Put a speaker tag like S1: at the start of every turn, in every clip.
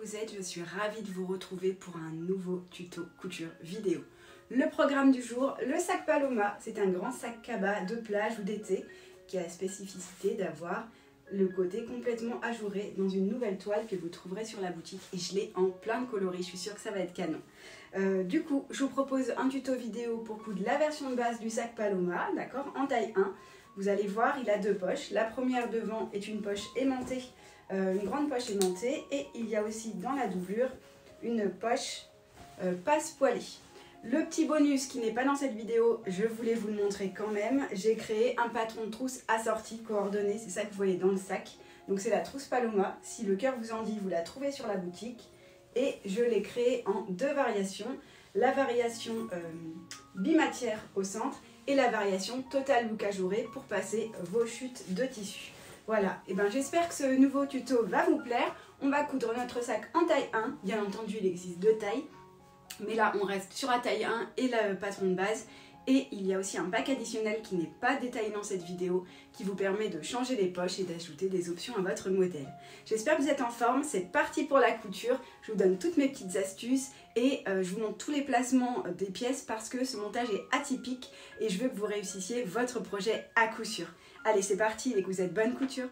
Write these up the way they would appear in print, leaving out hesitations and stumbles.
S1: vous êtes, je suis ravie de vous retrouver pour un nouveau tuto couture vidéo. Le programme du jour, le sac Paloma, c'est un grand sac cabas de plage ou d'été qui a la spécificité d'avoir le côté complètement ajouré dans une nouvelle toile que vous trouverez sur la boutique et je l'ai en plein de coloris, je suis sûre que ça va être canon. Du coup, je vous propose un tuto vidéo pour coudre la version de base du sac Paloma, d'accord, en taille 1. Vous allez voir, il a deux poches. La première devant est une poche aimantée, une grande poche aimantée, et il y a aussi dans la doublure une poche passe-poilée. Le petit bonus qui n'est pas dans cette vidéo, je voulais vous le montrer quand même. J'ai créé un patron de trousse assorti, coordonné, c'est ça que vous voyez dans le sac. Donc c'est la trousse Paloma, si le cœur vous en dit, vous la trouvez sur la boutique. Et je l'ai créé en deux variations. La variation bimatière au centre et la variation total look ajouré pour passer vos chutes de tissu. Voilà, et ben j'espère que ce nouveau tuto va vous plaire. On va coudre notre sac en taille 1, bien entendu il existe deux tailles. Mais là, on reste sur la taille 1 et le patron de base. Et il y a aussi un pack additionnel qui n'est pas détaillé dans cette vidéo, qui vous permet de changer les poches et d'ajouter des options à votre modèle. J'espère que vous êtes en forme, c'est parti pour la couture. Je vous donne toutes mes petites astuces et je vous montre tous les placements des pièces parce que ce montage est atypique et je veux que vous réussissiez votre projet à coup sûr. Allez, c'est parti et que vous êtes bonne couture.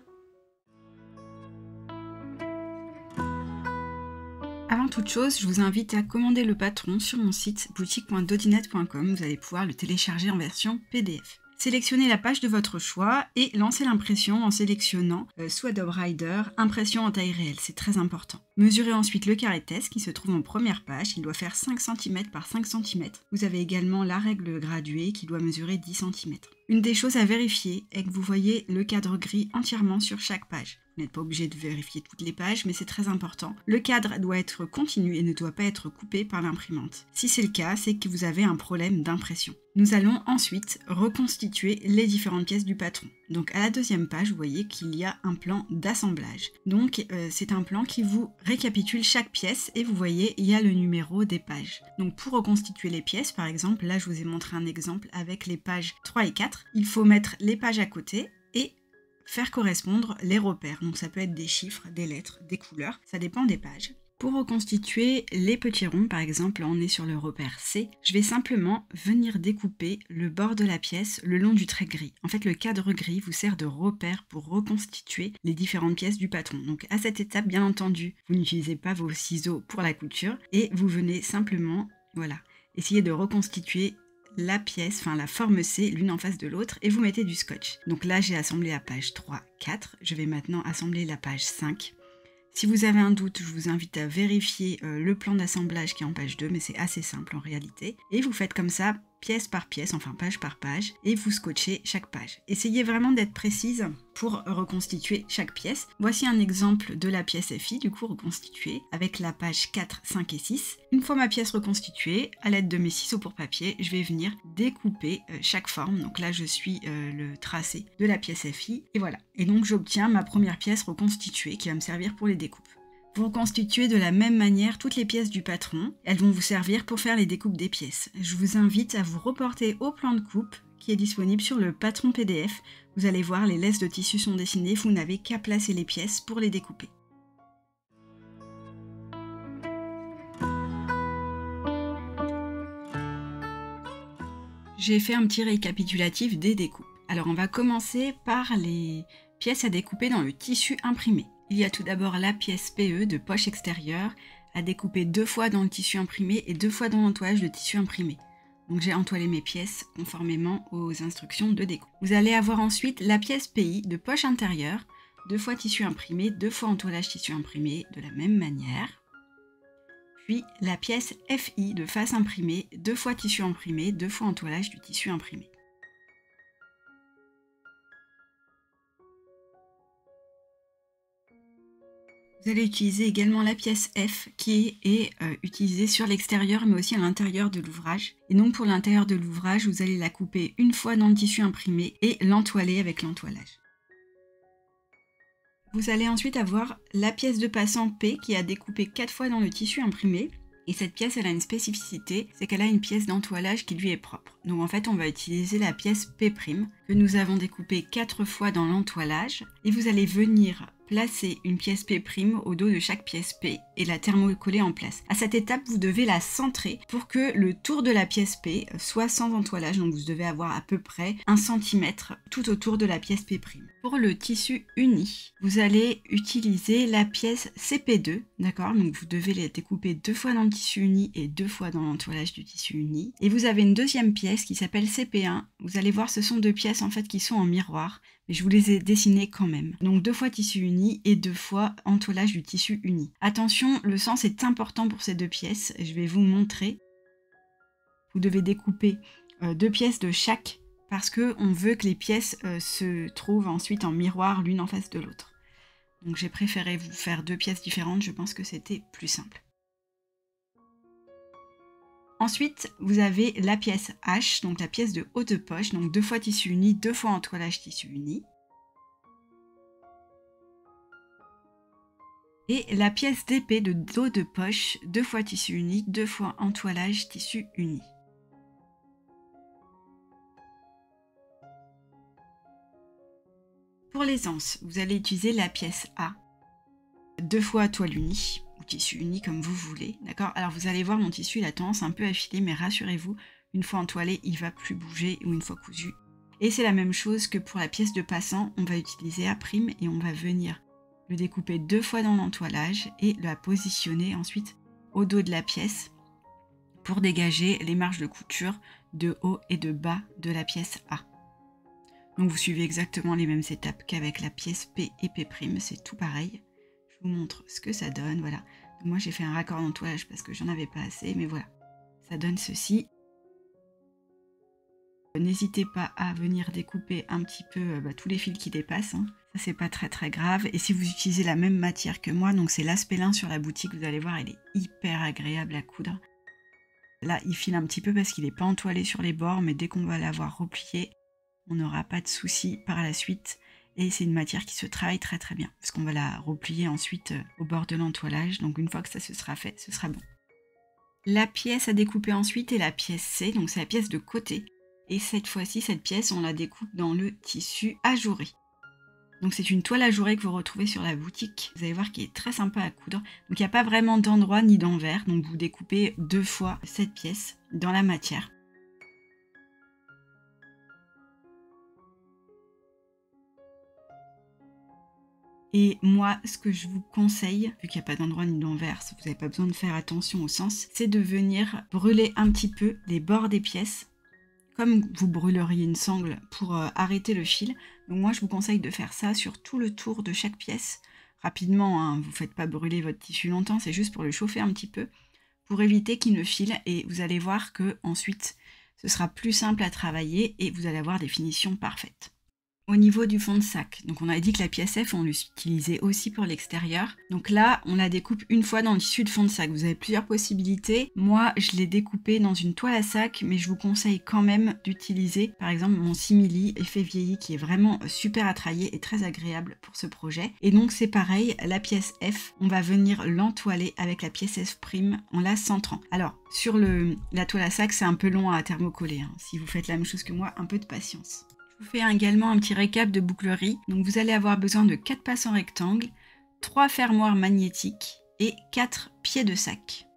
S1: Avant toute chose, je vous invite à commander le patron sur mon site boutique.dodinet.com. Vous allez pouvoir le télécharger en version PDF. Sélectionnez la page de votre choix et lancez l'impression en sélectionnant sous Adobe Rider, impression en taille réelle, c'est très important. Mesurez ensuite le carré test qui se trouve en première page, il doit faire 5 cm par 5 cm. Vous avez également la règle graduée qui doit mesurer 10 cm. Une des choses à vérifier est que vous voyez le cadre gris entièrement sur chaque page. Vous n'êtes pas obligé de vérifier toutes les pages, mais c'est très important. Le cadre doit être continu et ne doit pas être coupé par l'imprimante. Si c'est le cas, c'est que vous avez un problème d'impression. Nous allons ensuite reconstituer les différentes pièces du patron. Donc à la deuxième page, vous voyez qu'il y a un plan d'assemblage. Donc c'est un plan qui vous récapitule chaque pièce et vous voyez, il y a le numéro des pages. Donc pour reconstituer les pièces, par exemple, là je vous ai montré un exemple avec les pages 3 et 4. Il faut mettre les pages à côté et faire correspondre les repères. Donc ça peut être des chiffres, des lettres, des couleurs, ça dépend des pages. Pour reconstituer les petits ronds, par exemple, on est sur le repère C, je vais simplement venir découper le bord de la pièce le long du trait gris. En fait, le cadre gris vous sert de repère pour reconstituer les différentes pièces du patron. Donc à cette étape, bien entendu, vous n'utilisez pas vos ciseaux pour la couture et vous venez simplement, voilà, essayer de reconstituer la pièce, enfin la forme C, l'une en face de l'autre, et vous mettez du scotch. Donc là, j'ai assemblé la page 3, 4. Je vais maintenant assembler la page 5. Si vous avez un doute, je vous invite à vérifier le plan d'assemblage qui est en page 2, mais c'est assez simple en réalité. Et vous faites comme ça, pièce par pièce, enfin page par page, et vous scotchez chaque page. Essayez vraiment d'être précise pour reconstituer chaque pièce. Voici un exemple de la pièce FI, du coup reconstituée, avec la page 4, 5 et 6. Une fois ma pièce reconstituée, à l'aide de mes ciseaux pour papier, je vais venir découper chaque forme. Donc là, je suis le tracé de la pièce FI, et voilà. Et donc j'obtiens ma première pièce reconstituée qui va me servir pour les découpes. Vous reconstituez de la même manière toutes les pièces du patron. Elles vont vous servir pour faire les découpes des pièces. Je vous invite à vous reporter au plan de coupe qui est disponible sur le patron PDF. Vous allez voir, les laisses de tissu sont dessinées, vous n'avez qu'à placer les pièces pour les découper. J'ai fait un petit récapitulatif des découpes. Alors on va commencer par les pièces à découper dans le tissu imprimé. Il y a tout d'abord la pièce PE de poche extérieure à découper 2 fois dans le tissu imprimé et 2 fois dans l'entoilage de tissu imprimé. Donc j'ai entoilé mes pièces conformément aux instructions de découpe. Vous allez avoir ensuite la pièce PI de poche intérieure, 2 fois tissu imprimé, 2 fois entoilage tissu imprimé de la même manière. Puis la pièce FI de face imprimée, 2 fois tissu imprimé, 2 fois entoilage du tissu imprimé. Vous allez utiliser également la pièce F qui est utilisée sur l'extérieur mais aussi à l'intérieur de l'ouvrage. Et donc pour l'intérieur de l'ouvrage, vous allez la couper une fois dans le tissu imprimé et l'entoiler avec l'entoilage. Vous allez ensuite avoir la pièce de passant P qui a découpé 4 fois dans le tissu imprimé. Et cette pièce, elle a une spécificité, c'est qu'elle a une pièce d'entoilage qui lui est propre. Donc en fait, on va utiliser la pièce P'. que nous avons découpé 4 fois dans l'entoilage et vous allez venir placer une pièce P' au dos de chaque pièce P et la thermocoller en place. À cette étape, vous devez la centrer pour que le tour de la pièce P soit sans entoilage, donc vous devez avoir à peu près 1 cm tout autour de la pièce P'. Pour le tissu uni, vous allez utiliser la pièce CP2, d'accord? Donc vous devez les découper 2 fois dans le tissu uni et 2 fois dans l'entoilage du tissu uni. Et vous avez une deuxième pièce qui s'appelle CP1. Vous allez voir, ce sont 2 pièces en fait qui sont en miroir, mais je vous les ai dessinées quand même. Donc 2 fois tissu uni et 2 fois entoilage du tissu uni. Attention, le sens est important pour ces 2 pièces. Je vais vous montrer. Vous devez découper 2 pièces de chaque parce qu'on veut que les pièces se trouvent ensuite en miroir l'une en face de l'autre. Donc j'ai préféré vous faire 2 pièces différentes, je pense que c'était plus simple. Ensuite, vous avez la pièce H, donc la pièce de haut de poche, donc 2 fois tissu uni, 2 fois entoilage tissu uni. Et la pièce d'épée de dos de poche, 2 fois tissu uni, 2 fois entoilage tissu uni. Pour les anses, vous allez utiliser la pièce A, 2 fois toile unie, ou tissu uni comme vous voulez, d'accord? Alors vous allez voir, mon tissu il a tendance un peu à filer, mais rassurez-vous, une fois entoilé, il va plus bouger, ou une fois cousu. Et c'est la même chose que pour la pièce de passant, on va utiliser A' et on va venir le découper 2 fois dans l'entoilage et la positionner ensuite au dos de la pièce pour dégager les marges de couture de haut et de bas de la pièce A. Donc vous suivez exactement les mêmes étapes qu'avec la pièce P et P', c'est tout pareil. Je vous montre ce que ça donne, voilà. Donc moi j'ai fait un raccord d'entoilage parce que j'en avais pas assez, mais voilà, ça donne ceci. N'hésitez pas à venir découper un petit peu tous les fils qui dépassent, hein. Ça c'est pas très grave. Et si vous utilisez la même matière que moi, donc c'est l'aspélin sur la boutique, vous allez voir, elle est hyper agréable à coudre. Là il file un petit peu parce qu'il n'est pas entoilé sur les bords, mais dès qu'on va l'avoir replié, on n'aura pas de soucis par la suite. Et c'est une matière qui se travaille très bien, parce qu'on va la replier ensuite au bord de l'entoilage. Donc une fois que ça se sera fait, ce sera bon. La pièce à découper ensuite est la pièce C, donc c'est la pièce de côté. Et cette fois-ci, cette pièce, on la découpe dans le tissu ajouré. Donc c'est une toile ajourée que vous retrouvez sur la boutique. Vous allez voir qu'il est très sympa à coudre. Donc il n'y a pas vraiment d'endroit ni d'envers. Donc vous découpez 2 fois cette pièce dans la matière. Et moi, ce que je vous conseille, vu qu'il n'y a pas d'endroit ni d'envers, vous n'avez pas besoin de faire attention au sens, c'est de venir brûler un petit peu les bords des pièces, comme vous brûleriez une sangle pour arrêter le fil. Donc moi, je vous conseille de faire ça sur tout le tour de chaque pièce, rapidement, hein, vous ne faites pas brûler votre tissu longtemps, c'est juste pour le chauffer un petit peu, pour éviter qu'il ne file, et vous allez voir que ensuite, ce sera plus simple à travailler et vous allez avoir des finitions parfaites. Au niveau du fond de sac, donc on avait dit que la pièce F, on l'utilisait aussi pour l'extérieur. Donc là, on la découpe une fois dans le tissu de fond de sac. Vous avez plusieurs possibilités. Moi, je l'ai découpé dans une toile à sac, mais je vous conseille quand même d'utiliser, par exemple, mon simili effet vieilli, qui est vraiment super à travailler et très agréable pour ce projet. Et donc c'est pareil, la pièce F, on va venir l'entoiler avec la pièce F' en la centrant. Alors, sur la toile à sac, c'est un peu long à thermocoller, hein. Si vous faites la même chose que moi, un peu de patience. Je vous fais également un petit récap de bouclerie. Donc vous allez avoir besoin de 4 passes en rectangle, 3 fermoirs magnétiques et 4 pieds de sac.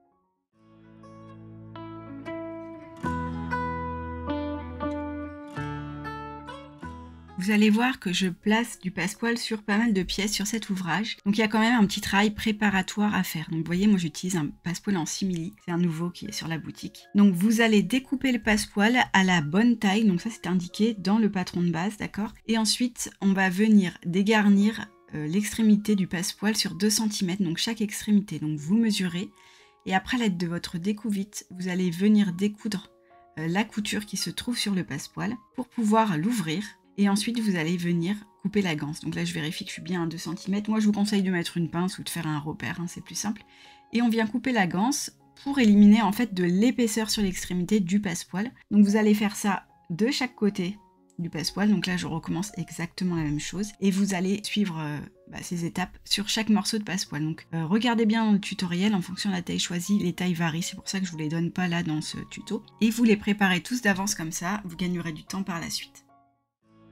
S1: Vous allez voir que je place du passepoil sur pas mal de pièces sur cet ouvrage. Donc il y a quand même un petit travail préparatoire à faire. Donc vous voyez, moi j'utilise un passepoil en simili. C'est un nouveau qui est sur la boutique. Donc vous allez découper le passepoil à la bonne taille. Donc ça c'est indiqué dans le patron de base, d'accord? Et ensuite on va venir dégarnir l'extrémité du passepoil sur 2 cm, donc chaque extrémité. Donc vous mesurez. Et après l'aide de votre découvite, vous allez venir découdre la couture qui se trouve sur le passepoil pour pouvoir l'ouvrir. Et ensuite, vous allez venir couper la ganse. Donc là, je vérifie que je suis bien à 2 cm. Moi, je vous conseille de mettre une pince ou de faire un repère, hein, c'est plus simple. Et on vient couper la ganse pour éliminer en fait de l'épaisseur sur l'extrémité du passepoil. Donc vous allez faire ça de chaque côté du passepoil. Donc là, je recommence exactement la même chose. Et vous allez suivre ces étapes sur chaque morceau de passepoil. Donc regardez bien dans le tutoriel, en fonction de la taille choisie, les tailles varient. C'est pour ça que je ne vous les donne pas là dans ce tuto. Et vous les préparez tous d'avance comme ça, vous gagnerez du temps par la suite.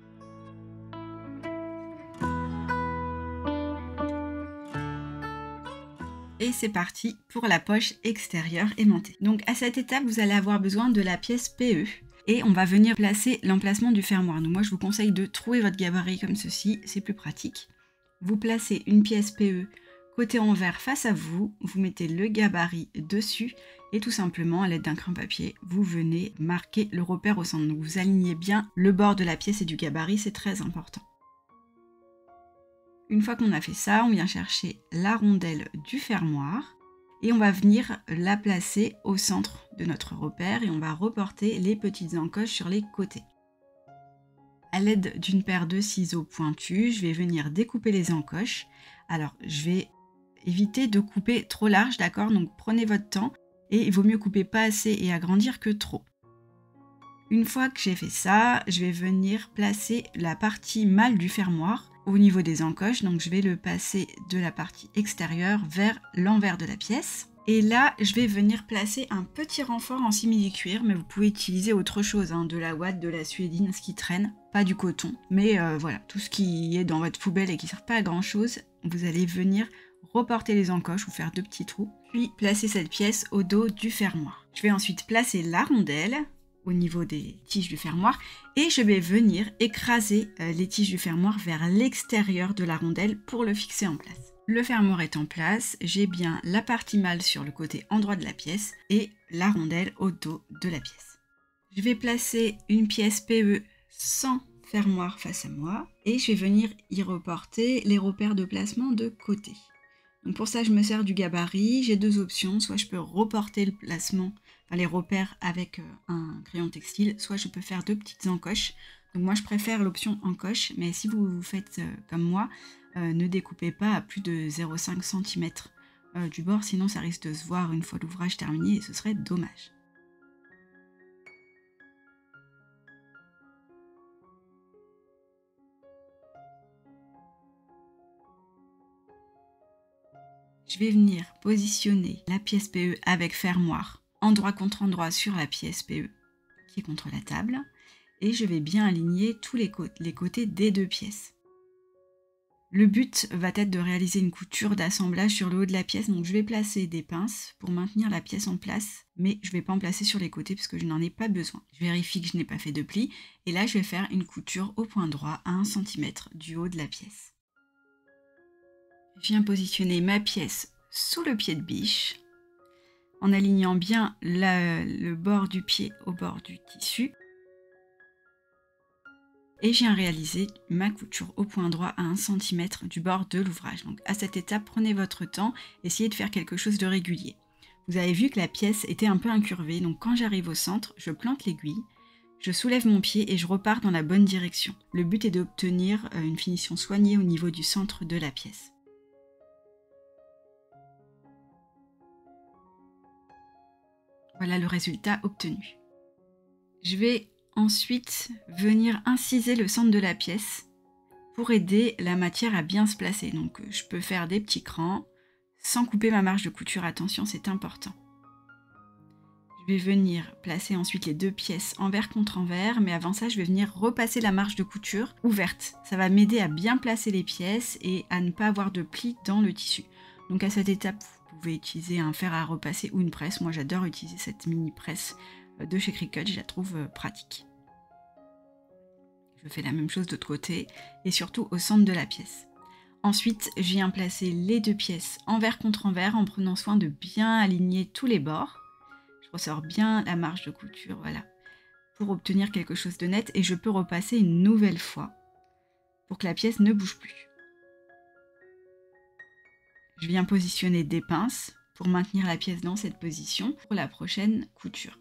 S1: Et c'est parti pour la poche extérieure aimantée. Donc à cette étape, vous allez avoir besoin de la pièce PE. Et on va venir placer l'emplacement du fermoir. Donc moi, je vous conseille de trouver votre gabarit comme ceci, c'est plus pratique. Vous placez une pièce PE côté envers face à vous, vous mettez le gabarit dessus et tout simplement, à l'aide d'un crayon papier, vous venez marquer le repère au centre. Donc vous alignez bien le bord de la pièce et du gabarit, c'est très important. Une fois qu'on a fait ça, on vient chercher la rondelle du fermoir et on va venir la placer au centre de notre repère et on va reporter les petites encoches sur les côtés. À l'aide d'une paire de ciseaux pointus, je vais venir découper les encoches. Alors, je vais éviter de couper trop large, d'accord? Donc prenez votre temps et il vaut mieux couper pas assez et agrandir que trop. Une fois que j'ai fait ça, je vais venir placer la partie mâle du fermoir au niveau des encoches. Donc je vais le passer de la partie extérieure vers l'envers de la pièce. Et là, je vais venir placer un petit renfort en simili-cuir, mais vous pouvez utiliser autre chose, hein, de la ouate, de la suédine, ce qui traîne, pas du coton. Mais voilà, tout ce qui est dans votre poubelle et qui ne sert pas à grand chose, vous allez venir reporter les encoches ou faire 2 petits trous, puis placer cette pièce au dos du fermoir. Je vais ensuite placer la rondelle au niveau des tiges du fermoir et je vais venir écraser les tiges du fermoir vers l'extérieur de la rondelle pour le fixer en place. Le fermoir est en place, j'ai bien la partie mâle sur le côté endroit de la pièce et la rondelle au dos de la pièce. Je vais placer une pièce PE sans fermoir face à moi et je vais venir y reporter les repères de placement de côté. Donc pour ça, je me sers du gabarit, j'ai 2 options, soit je peux reporter le placement, enfin les repères avec un crayon textile, soit je peux faire 2 petites encoches. Donc moi je préfère l'option encoche, mais si vous faites comme moi, ne découpez pas à plus de 0,5 cm du bord, sinon ça risque de se voir une fois l'ouvrage terminé et ce serait dommage. Je vais venir positionner la pièce PE avec fermoir endroit contre endroit sur la pièce PE qui est contre la table et je vais bien aligner tous les côtés des 2 pièces. Le but va être de réaliser une couture d'assemblage sur le haut de la pièce, donc je vais placer des pinces pour maintenir la pièce en place, mais je ne vais pas en placer sur les côtés parce que je n'en ai pas besoin. Je vérifie que je n'ai pas fait de plis, et là je vais faire une couture au point droit à 1 cm du haut de la pièce. Je viens positionner ma pièce sous le pied de biche, en alignant bien le bord du pied au bord du tissu. Et je viens réaliser ma couture au point droit à 1 cm du bord de l'ouvrage. Donc à cette étape, prenez votre temps, essayez de faire quelque chose de régulier. Vous avez vu que la pièce était un peu incurvée, donc quand j'arrive au centre, je plante l'aiguille, je soulève mon pied et je repars dans la bonne direction. Le but est d'obtenir une finition soignée au niveau du centre de la pièce. Voilà le résultat obtenu. Je vais ensuite venir inciser le centre de la pièce pour aider la matière à bien se placer. Donc je peux faire des petits crans sans couper ma marge de couture, attention c'est important. Je vais venir placer ensuite les 2 pièces envers contre envers, mais avant ça je vais venir repasser la marge de couture ouverte. Ça va m'aider à bien placer les pièces et à ne pas avoir de plis dans le tissu. Donc à cette étape, vous pouvez utiliser un fer à repasser ou une presse. Moi j'adore utiliser cette mini presse de chez Cricut, je la trouve pratique. Je fais la même chose de l'autre côté et surtout au centre de la pièce. Ensuite, je viens placer les 2 pièces envers contre envers en prenant soin de bien aligner tous les bords. Je ressors bien la marge de couture, voilà, pour obtenir quelque chose de net et je peux repasser une nouvelle fois pour que la pièce ne bouge plus. Je viens positionner des pinces pour maintenir la pièce dans cette position pour la prochaine couture.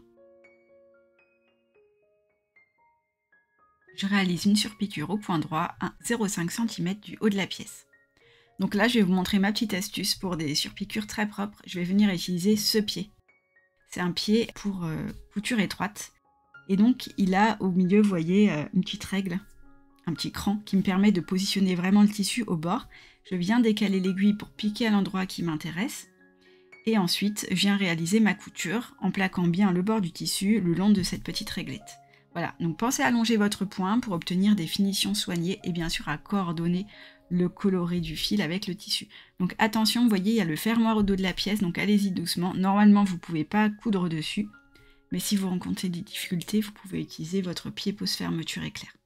S1: Je réalise une surpiqûre au point droit à 0,5 cm du haut de la pièce. Donc là, je vais vous montrer ma petite astuce pour des surpiqûres très propres. Je vais venir utiliser ce pied. C'est un pied pour couture étroite. Et donc, il a au milieu, vous voyez, une petite règle, un petit cran qui me permet de positionner vraiment le tissu au bord. Je viens décaler l'aiguille pour piquer à l'endroit qui m'intéresse. Et ensuite, je viens réaliser ma couture en plaquant bien le bord du tissu le long de cette petite réglette. Voilà, donc pensez à allonger votre point pour obtenir des finitions soignées et bien sûr à coordonner le coloris du fil avec le tissu. Donc attention, vous voyez, il y a le fermoir au dos de la pièce, donc allez-y doucement. Normalement, vous ne pouvez pas coudre dessus, mais si vous rencontrez des difficultés, vous pouvez utiliser votre pied pose fermeture éclair.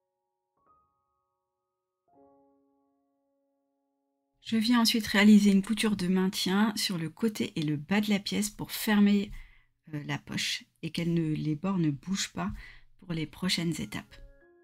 S1: Je viens ensuite réaliser une couture de maintien sur le côté et le bas de la pièce pour fermer la poche et que les bords ne bougent pas pour les prochaines étapes.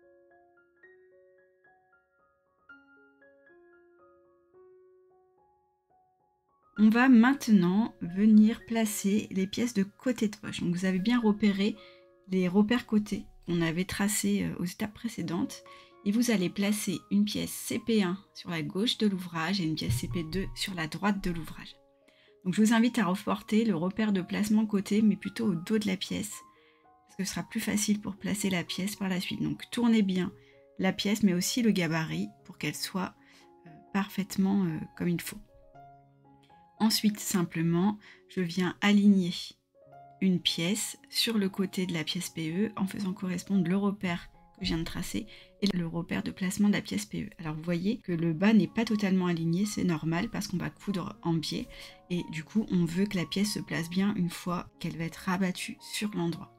S1: On va maintenant venir placer les pièces de côté de poche. Donc vous avez bien repéré les repères côtés qu'on avait tracés aux étapes précédentes. Et vous allez placer une pièce CP1 sur la gauche de l'ouvrage et une pièce CP2 sur la droite de l'ouvrage. Donc je vous invite à reporter le repère de placement côté, mais plutôt au dos de la pièce, parce que ce sera plus facile pour placer la pièce par la suite. Donc tournez bien la pièce, mais aussi le gabarit, pour qu'elle soit parfaitement comme il faut. Ensuite, simplement, je viens aligner une pièce sur le côté de la pièce PE en faisant correspondre le repère que je viens de tracer et le repère de placement de la pièce PE. Alors vous voyez que le bas n'est pas totalement aligné, c'est normal parce qu'on va coudre en biais et du coup on veut que la pièce se place bien une fois qu'elle va être rabattue sur l'endroit.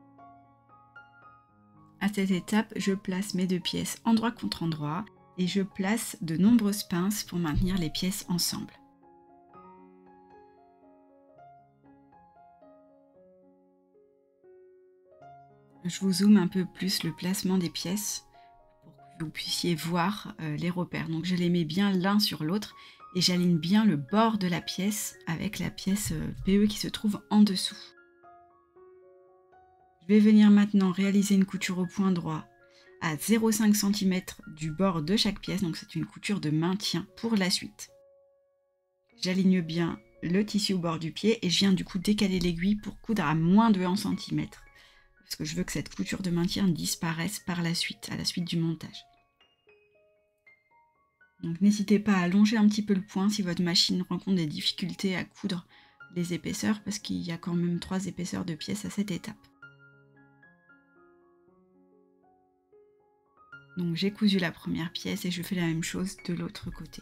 S1: À cette étape, je place mes deux pièces endroit contre endroit et je place de nombreuses pinces pour maintenir les pièces ensemble. Je vous zoome un peu plus le placement des pièces pour que vous puissiez voir les repères. Donc je les mets bien l'un sur l'autre et j'aligne bien le bord de la pièce avec la pièce PE qui se trouve en dessous. Je vais venir maintenant réaliser une couture au point droit à 0,5 cm du bord de chaque pièce. Donc c'est une couture de maintien pour la suite. J'aligne bien le tissu au bord du pied et je viens du coup décaler l'aiguille pour coudre à moins de 1 cm. Parce que je veux que cette couture de maintien disparaisse par la suite, à la suite du montage. Donc n'hésitez pas à allonger un petit peu le point si votre machine rencontre des difficultés à coudre les épaisseurs, parce qu'il y a quand même 3 épaisseurs de pièces à cette étape. Donc j'ai cousu la première pièce et je fais la même chose de l'autre côté.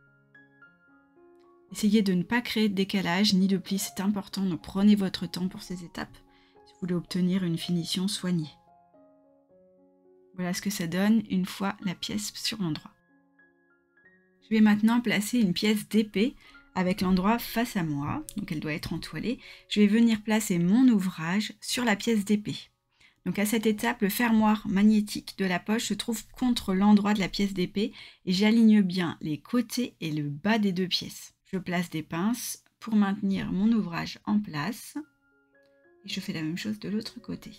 S1: Essayez de ne pas créer de décalage ni de plis, c'est important, donc prenez votre temps pour ces étapes. Vous voulez obtenir une finition soignée. Voilà ce que ça donne une fois la pièce sur l'endroit. Je vais maintenant placer une pièce d'épée avec l'endroit face à moi, donc elle doit être entoilée. Je vais venir placer mon ouvrage sur la pièce d'épée. Donc à cette étape, le fermoir magnétique de la poche se trouve contre l'endroit de la pièce d'épée et j'aligne bien les côtés et le bas des deux pièces. Je place des pinces pour maintenir mon ouvrage en place. Et je fais la même chose de l'autre côté.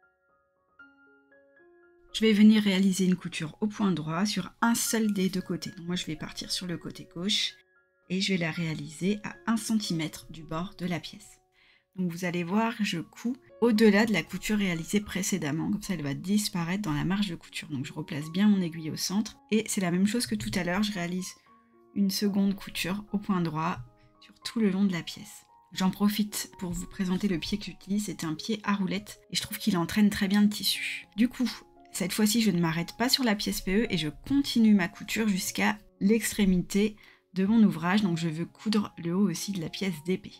S1: Je vais venir réaliser une couture au point droit sur un seul des deux côtés. Donc moi je vais partir sur le côté gauche et je vais la réaliser à 1 cm du bord de la pièce. Donc vous allez voir, je couds au-delà de la couture réalisée précédemment, comme ça elle va disparaître dans la marge de couture. Donc je replace bien mon aiguille au centre et c'est la même chose que tout à l'heure, je réalise une seconde couture au point droit sur tout le long de la pièce. J'en profite pour vous présenter le pied que j'utilise, c'est un pied à roulette et je trouve qu'il entraîne très bien le tissu. Du coup, cette fois-ci je ne m'arrête pas sur la pièce PE et je continue ma couture jusqu'à l'extrémité de mon ouvrage, donc je veux coudre le haut aussi de la pièce d'épée.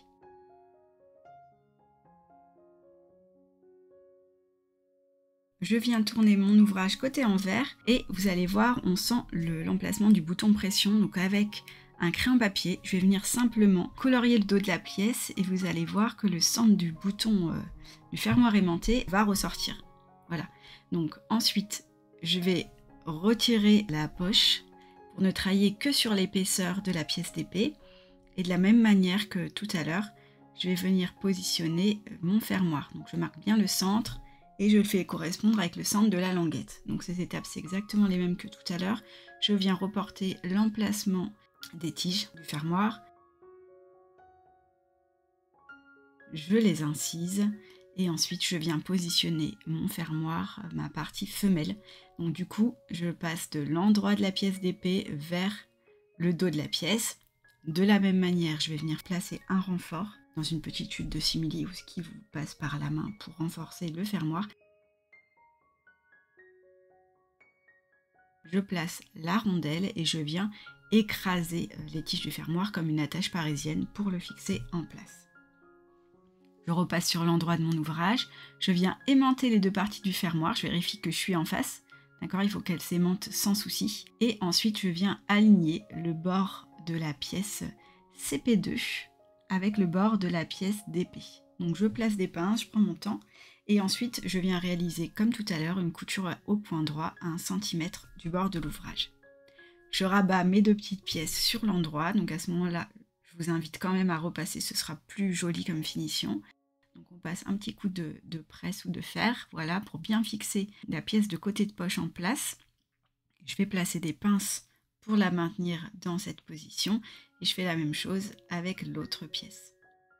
S1: Je viens tourner mon ouvrage côté envers et vous allez voir, on sent l'emplacement du bouton pression, donc avec un crayon papier, je vais venir simplement colorier le dos de la pièce et vous allez voir que le centre du bouton du fermoir aimanté va ressortir. Voilà. Donc ensuite, je vais retirer la poche pour ne travailler que sur l'épaisseur de la pièce d'épée. Et de la même manière que tout à l'heure, je vais venir positionner mon fermoir. Donc je marque bien le centre et je le fais correspondre avec le centre de la languette. Donc ces étapes, c'est exactement les mêmes que tout à l'heure. Je viens reporter l'emplacement des tiges du fermoir, je les incise et ensuite je viens positionner mon fermoir, ma partie femelle. Donc du coup je passe de l'endroit de la pièce d'épée vers le dos de la pièce. De la même manière, je vais venir placer un renfort dans une petite chute de simili ou ce qui vous passe par la main pour renforcer le fermoir. je place la rondelle et je viens écraser les tiges du fermoir comme une attache parisienne pour le fixer en place. Je repasse sur l'endroit de mon ouvrage, je viens aimanter les deux parties du fermoir, je vérifie que je suis en face, d'accord, il faut qu'elles s'aimantent sans souci. Et ensuite je viens aligner le bord de la pièce CP2 avec le bord de la pièce DP. Donc je place des pinces, je prends mon temps et ensuite je viens réaliser comme tout à l'heure une couture au point droit à 1 cm du bord de l'ouvrage. Je rabats mes deux petites pièces sur l'endroit, donc à ce moment-là, je vous invite quand même à repasser, ce sera plus joli comme finition. Donc on passe un petit coup de presse ou de fer, voilà, pour bien fixer la pièce de côté de poche en place. Je vais placer des pinces pour la maintenir dans cette position et je fais la même chose avec l'autre pièce.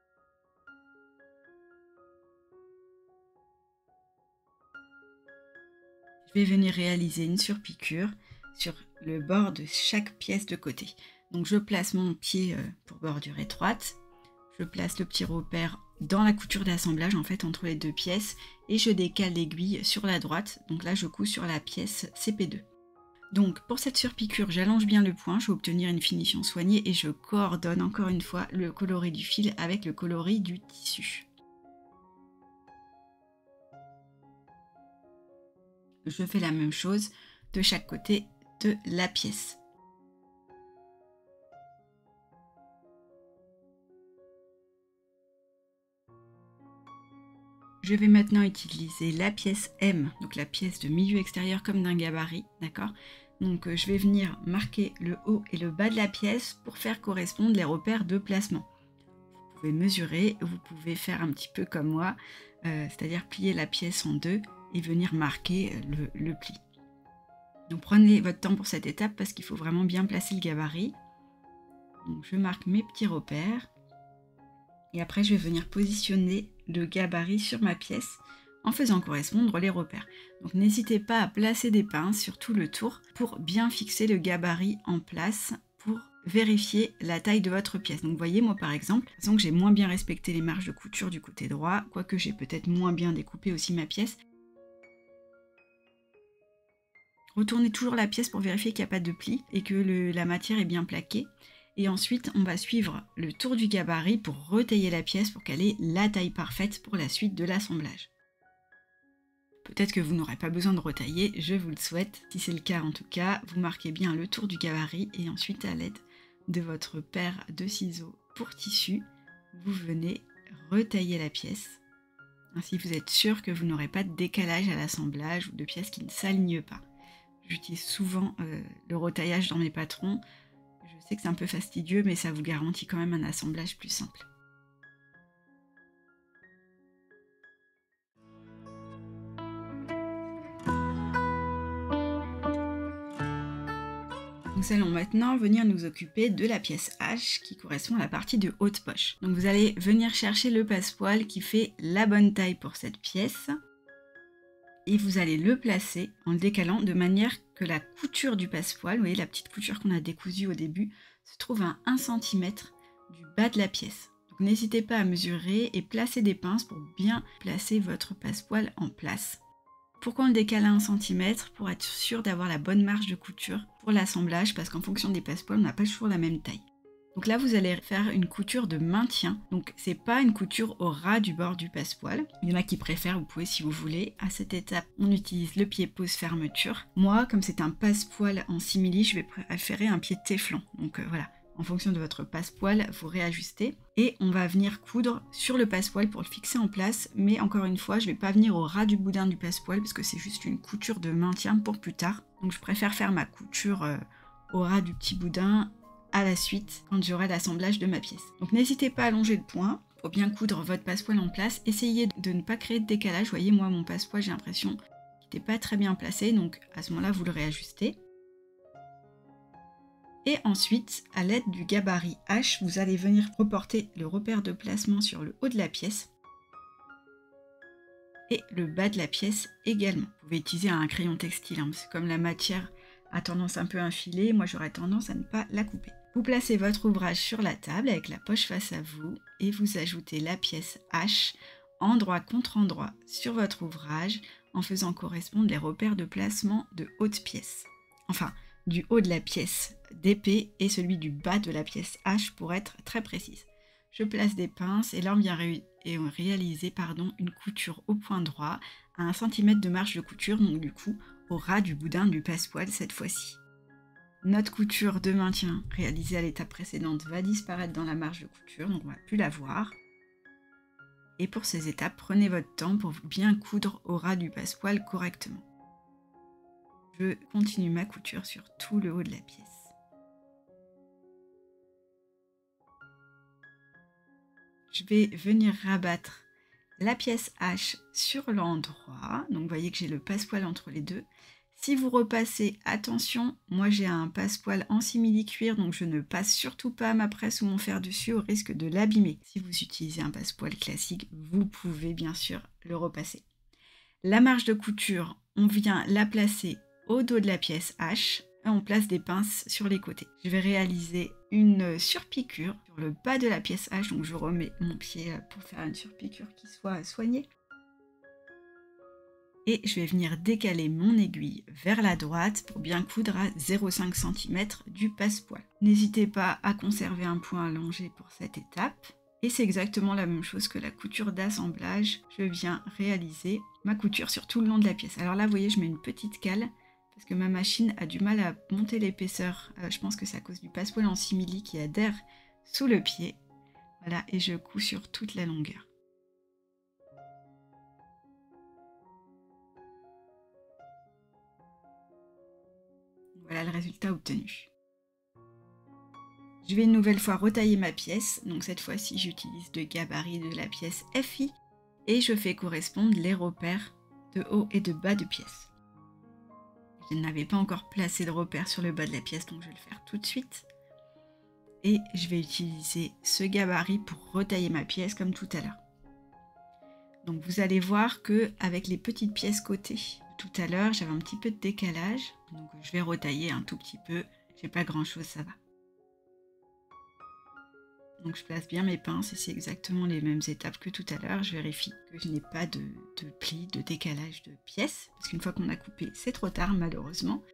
S1: Je vais venir réaliser une surpiqûre sur le bord de chaque pièce de côté. Donc je place mon pied pour bordure étroite, je place le petit repère dans la couture d'assemblage en fait entre les deux pièces et je décale l'aiguille sur la droite, donc là je couds sur la pièce CP2. Donc pour cette surpiqûre, j'allonge bien le point, je vais obtenir une finition soignée et je coordonne encore une fois le coloris du fil avec le coloris du tissu. Je fais la même chose de chaque côté de la pièce. Je vais maintenant utiliser la pièce M, donc la pièce de milieu extérieur comme d'un gabarit, d'accord? Donc je vais venir marquer le haut et le bas de la pièce pour faire correspondre les repères de placement. Vous pouvez mesurer, vous pouvez faire un petit peu comme moi, c'est-à-dire plier la pièce en deux et venir marquer le pli. Donc prenez votre temps pour cette étape parce qu'il faut vraiment bien placer le gabarit. Donc je marque mes petits repères et après je vais venir positionner le gabarit sur ma pièce en faisant correspondre les repères. Donc n'hésitez pas à placer des pinces sur tout le tour pour bien fixer le gabarit en place pour vérifier la taille de votre pièce. Donc vous voyez, moi par exemple, que j'ai moins bien respecté les marges de couture du côté droit, quoique j'ai peut-être moins bien découpé aussi ma pièce. Retournez toujours la pièce pour vérifier qu'il n'y a pas de pli et que la matière est bien plaquée. Et ensuite, on va suivre le tour du gabarit pour retailler la pièce pour qu'elle ait la taille parfaite pour la suite de l'assemblage. Peut-être que vous n'aurez pas besoin de retailler, je vous le souhaite. Si c'est le cas en tout cas, vous marquez bien le tour du gabarit et ensuite à l'aide de votre paire de ciseaux pour tissu, vous venez retailler la pièce. Ainsi vous êtes sûr que vous n'aurez pas de décalage à l'assemblage ou de pièces qui ne s'alignent pas. J'utilise souvent le retaillage dans mes patrons. Je sais que c'est un peu fastidieux, mais ça vous garantit quand même un assemblage plus simple. Nous allons maintenant venir nous occuper de la pièce H qui correspond à la partie de haute poche. Donc vous allez venir chercher le passepoil qui fait la bonne taille pour cette pièce. Et vous allez le placer en le décalant de manière que la couture du passepoil, vous voyez la petite couture qu'on a décousue au début, se trouve à 1 cm du bas de la pièce. Donc n'hésitez pas à mesurer et placer des pinces pour bien placer votre passepoil en place. Pourquoi on le décale à 1 cm? Pour être sûr d'avoir la bonne marge de couture pour l'assemblage, parce qu'en fonction des passepoils, on n'a pas toujours la même taille. Donc là, vous allez faire une couture de maintien. Donc c'est pas une couture au ras du bord du passepoil. Il y en a qui préfèrent, vous pouvez si vous voulez. À cette étape, on utilise le pied pose fermeture. Moi, comme c'est un passepoil en simili, je vais préférer un pied téflon. Donc voilà, en fonction de votre passepoil, vous réajustez. Et on va venir coudre sur le passepoil pour le fixer en place. Mais encore une fois, je ne vais pas venir au ras du boudin du passepoil parce que c'est juste une couture de maintien pour plus tard. Donc je préfère faire ma couture au ras du petit boudin à la suite quand j'aurai l'assemblage de ma pièce. Donc n'hésitez pas à allonger le point pour bien coudre votre passepoil en place. Essayez de ne pas créer de décalage. Vous voyez, moi mon passepoil, j'ai l'impression qu'il n'était pas très bien placé, donc à ce moment-là vous le réajustez. Et ensuite, à l'aide du gabarit H, vous allez venir reporter le repère de placement sur le haut de la pièce et le bas de la pièce également. Vous pouvez utiliser un crayon textile, hein, c'est comme la matière a tendance un peu à filer, moi j'aurais tendance à ne pas la couper. Vous placez votre ouvrage sur la table avec la poche face à vous et vous ajoutez la pièce H endroit contre endroit sur votre ouvrage en faisant correspondre les repères de placement de haute pièce. enfin du haut de la pièce d'épée et celui du bas de la pièce H pour être très précise. Je place des pinces et là on vient réaliser une couture au point droit à 1 cm de marge de couture, donc du coup au ras du boudin du passepoil cette fois-ci. Notre couture de maintien réalisée à l'étape précédente va disparaître dans la marge de couture, donc on ne va plus la voir. Et pour ces étapes, prenez votre temps pour bien coudre au ras du passepoil correctement. Je continue ma couture sur tout le haut de la pièce. Je vais venir rabattre la pièce H sur l'endroit, donc vous voyez que j'ai le passepoil entre les deux. Si vous repassez, attention, moi j'ai un passepoil en simili-cuir, donc je ne passe surtout pas ma presse ou mon fer dessus au risque de l'abîmer. Si vous utilisez un passepoil classique, vous pouvez bien sûr le repasser. La marge de couture, on vient la placer au dos de la pièce H, et on place des pinces sur les côtés. Je vais réaliser une surpiqûre sur le bas de la pièce H, donc je remets mon pied pour faire une surpiqûre qui soit soignée. Et je vais venir décaler mon aiguille vers la droite pour bien coudre à 0,5 cm du passepoil. N'hésitez pas à conserver un point allongé pour cette étape. Et c'est exactement la même chose que la couture d'assemblage. Je viens réaliser ma couture sur tout le long de la pièce. Alors là, vous voyez, je mets une petite cale parce que ma machine a du mal à monter l'épaisseur. Je pense que c'est à cause du passepoil en simili qui adhère sous le pied. Voilà, et je couds sur toute la longueur. Voilà le résultat obtenu. Je vais une nouvelle fois retailler ma pièce, donc cette fois-ci j'utilise le gabarit de la pièce FI et je fais correspondre les repères de haut et de bas de pièce. Je n'avais pas encore placé de repères sur le bas de la pièce, donc je vais le faire tout de suite. Et je vais utiliser ce gabarit pour retailler ma pièce comme tout à l'heure. Donc vous allez voir que avec les petites pièces côté tout à l'heure, j'avais un petit peu de décalage, donc je vais retailler un tout petit peu, j'ai pas grand chose, ça va. Donc je place bien mes pinces et c'est exactement les mêmes étapes que tout à l'heure. Je vérifie que je n'ai pas de plis, de décalage de pièces, parce qu'une fois qu'on a coupé, c'est trop tard malheureusement.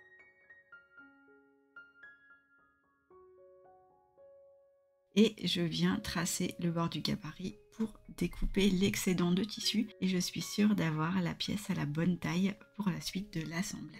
S1: Et je viens tracer le bord du gabarit pour découper l'excédent de tissu et je suis sûre d'avoir la pièce à la bonne taille pour la suite de l'assemblage.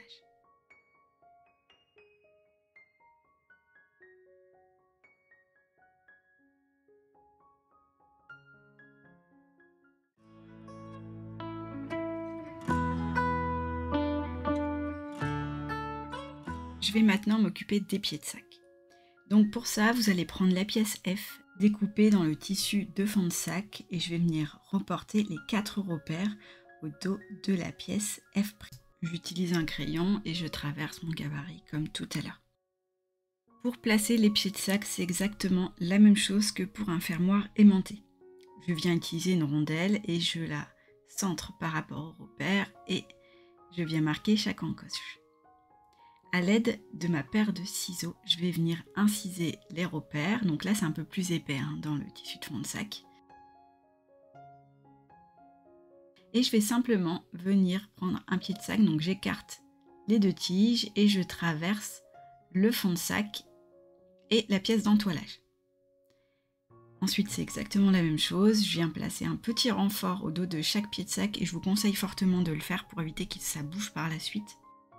S1: Je vais maintenant m'occuper des pieds de sac. Donc pour ça, vous allez prendre la pièce F, découpée dans le tissu de fond de sac et je vais venir reporter les 4 repères au dos de la pièce F'. J'utilise un crayon et je traverse mon gabarit comme tout à l'heure. Pour placer les pieds de sac, c'est exactement la même chose que pour un fermoir aimanté. Je viens utiliser une rondelle et je la centre par rapport au repère et je viens marquer chaque encoche. À l'aide de ma paire de ciseaux, je vais venir inciser les repères. Donc là, c'est un peu plus épais dans le tissu de fond de sac. Et je vais simplement venir prendre un pied de sac. Donc j'écarte les 2 tiges et je traverse le fond de sac et la pièce d'entoilage. Ensuite, c'est exactement la même chose. Je viens placer un petit renfort au dos de chaque pied de sac et je vous conseille fortement de le faire pour éviter que ça bouge par la suite.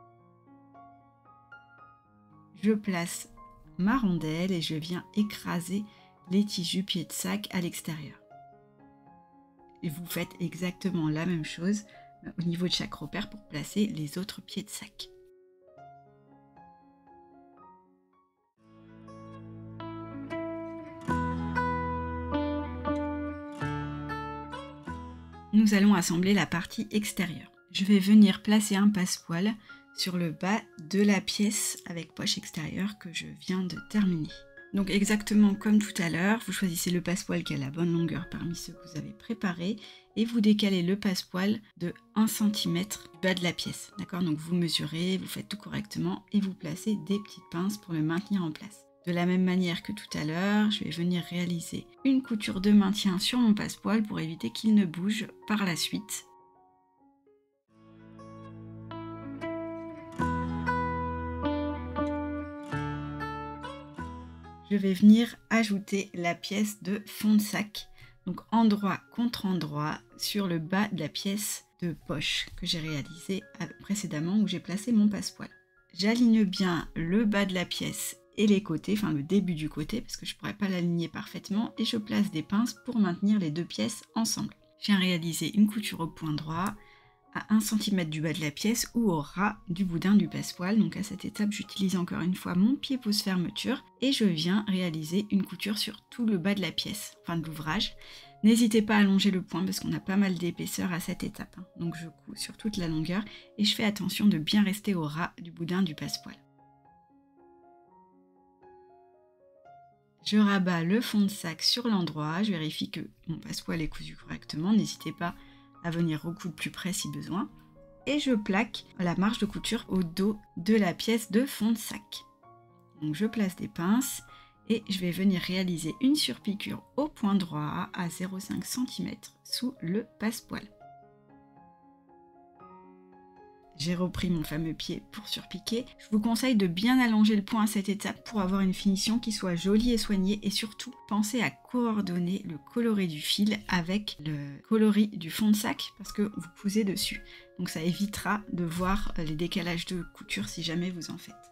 S1: Je place ma rondelle et je viens écraser les tiges du pied de sac à l'extérieur. Et vous faites exactement la même chose au niveau de chaque repère pour placer les autres pieds de sac. Nous allons assembler la partie extérieure. Je vais venir placer un passepoil sur le bas de la pièce avec poche extérieure que je viens de terminer. Donc exactement comme tout à l'heure, vous choisissez le passepoil qui a la bonne longueur parmi ceux que vous avez préparés et vous décalez le passepoil de 1 cm du bas de la pièce. D'accord? Donc vous mesurez, vous faites tout correctement et vous placez des petites pinces pour le maintenir en place. De la même manière que tout à l'heure, je vais venir réaliser une couture de maintien sur mon passepoil pour éviter qu'il ne bouge par la suite. je vais venir ajouter la pièce de fond de sac, donc endroit contre endroit sur le bas de la pièce de poche que j'ai réalisée précédemment où j'ai placé mon passepoil. J'aligne bien le bas de la pièce et les côtés, enfin le début du côté parce que je ne pourrais pas l'aligner parfaitement, et je place des pinces pour maintenir les deux pièces ensemble. Je viens réaliser une couture au point droit à 1 cm du bas de la pièce ou au ras du boudin du passepoil. Donc à cette étape, j'utilise encore une fois mon pied pose fermeture et je viens réaliser une couture sur tout le bas de la pièce, enfin de l'ouvrage. N'hésitez pas à allonger le point parce qu'on a pas mal d'épaisseur à cette étape. Donc je couds sur toute la longueur et je fais attention de bien rester au ras du boudin du passepoil. Je rabats le fond de sac sur l'endroit, je vérifie que mon passepoil est cousu correctement, n'hésitez pas à venir recoudre plus près si besoin, et je plaque la marge de couture au dos de la pièce de fond de sac. Donc je place des pinces et je vais venir réaliser une surpiqûre au point droit à 0,5 cm sous le passepoil. J'ai repris mon fameux pied pour surpiquer. Je vous conseille de bien allonger le point à cette étape pour avoir une finition qui soit jolie et soignée, et surtout pensez à coordonner le coloris du fil avec le coloris du fond de sac parce que vous cousez dessus. Donc ça évitera de voir les décalages de couture si jamais vous en faites.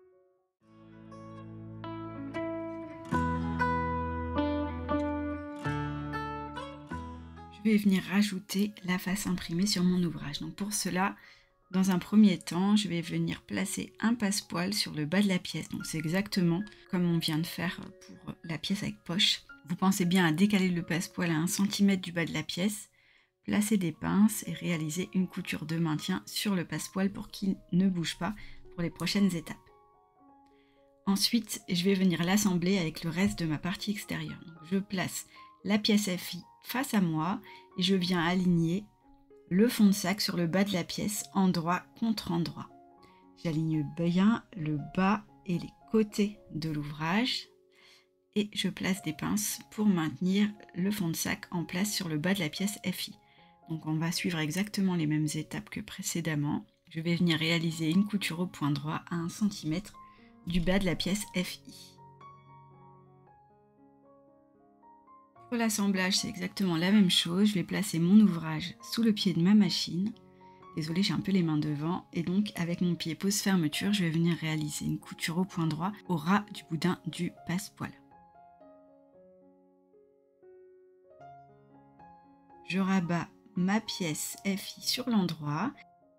S1: Je vais venir rajouter la face imprimée sur mon ouvrage. Donc pour cela, dans un premier temps, je vais venir placer un passepoil sur le bas de la pièce. Donc c'est exactement comme on vient de faire pour la pièce avec poche. Vous pensez bien à décaler le passepoil à 1 cm du bas de la pièce, placer des pinces et réaliser une couture de maintien sur le passepoil pour qu'il ne bouge pas pour les prochaines étapes. Ensuite, je vais venir l'assembler avec le reste de ma partie extérieure. Donc, je place la pièce FI face à moi et je viens aligner le fond de sac sur le bas de la pièce, endroit contre endroit. J'aligne bien le bas et les côtés de l'ouvrage et je place des pinces pour maintenir le fond de sac en place sur le bas de la pièce FI. Donc on va suivre exactement les mêmes étapes que précédemment. Je vais venir réaliser une couture au point droit à 1 cm du bas de la pièce FI. Pour l'assemblage, c'est exactement la même chose. Je vais placer mon ouvrage sous le pied de ma machine. Désolée, j'ai un peu les mains devant. Et donc, avec mon pied pose fermeture, je vais venir réaliser une couture au point droit au ras du boudin du passepoil. Je rabats ma pièce FI sur l'endroit.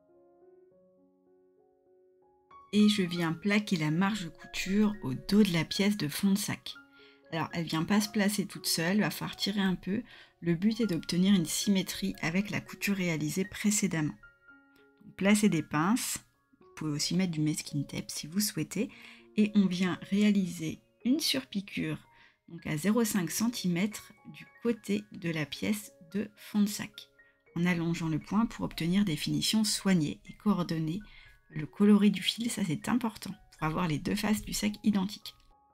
S1: Et je viens plaquer la marge de couture au dos de la pièce de fond de sac. Alors, elle ne vient pas se placer toute seule, il va falloir tirer un peu. Le but est d'obtenir une symétrie avec la couture réalisée précédemment. Donc, placez des pinces, vous pouvez aussi mettre du masking tape si vous souhaitez, et on vient réaliser une surpiqûre donc à 0,5 cm du côté de la pièce de fond de sac, en allongeant le point pour obtenir des finitions soignées et coordonner le coloris du fil, ça c'est important, pour avoir les deux faces du sac identiques.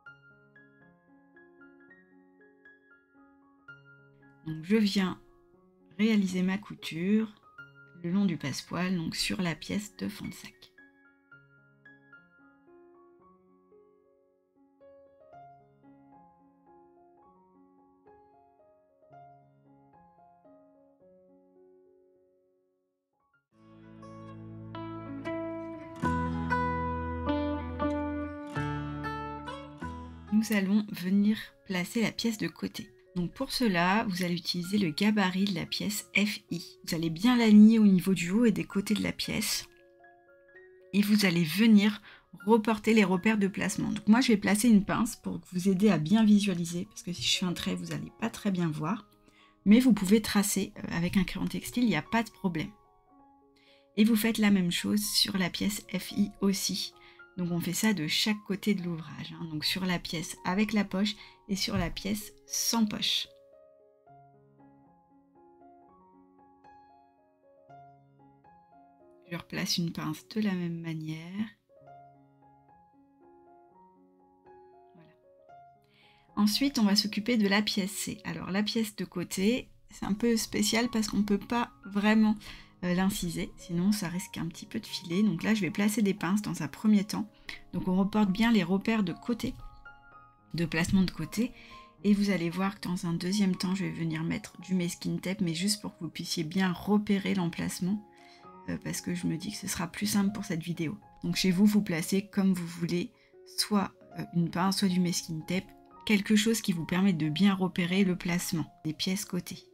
S1: Donc je viens réaliser ma couture le long du passepoil, donc sur la pièce de fond de sac. Nous allons venir placer la pièce de côté. Donc pour cela, vous allez utiliser le gabarit de la pièce FI. Vous allez bien l'aligner au niveau du haut et des côtés de la pièce. Et vous allez venir reporter les repères de placement. Donc moi, je vais placer une pince pour vous aider à bien visualiser. Parce que si je fais un trait, vous n'allez pas très bien voir. Mais vous pouvez tracer avec un crayon textile, il n'y a pas de problème. Et vous faites la même chose sur la pièce FI aussi. Donc on fait ça de chaque côté de l'ouvrage, hein. Donc sur la pièce avec la poche et sur la pièce sans poche. Je replace une pince de la même manière. Voilà. Ensuite, on va s'occuper de la pièce C. Alors la pièce de côté, c'est un peu spécial parce qu'on ne peut pas vraiment l'inciser, sinon ça risque un petit peu de filer. Donc là je vais placer des pinces dans un premier temps, donc on reporte bien les repères de côté de placement de côté. Et vous allez voir que dans un deuxième temps, je vais venir mettre du masking tape, mais juste pour que vous puissiez bien repérer l'emplacement, parce que je me dis que ce sera plus simple pour cette vidéo. Donc chez vous, vous placez comme vous voulez, soit une pince, soit du masking tape, quelque chose qui vous permet de bien repérer le placement des pièces cotées.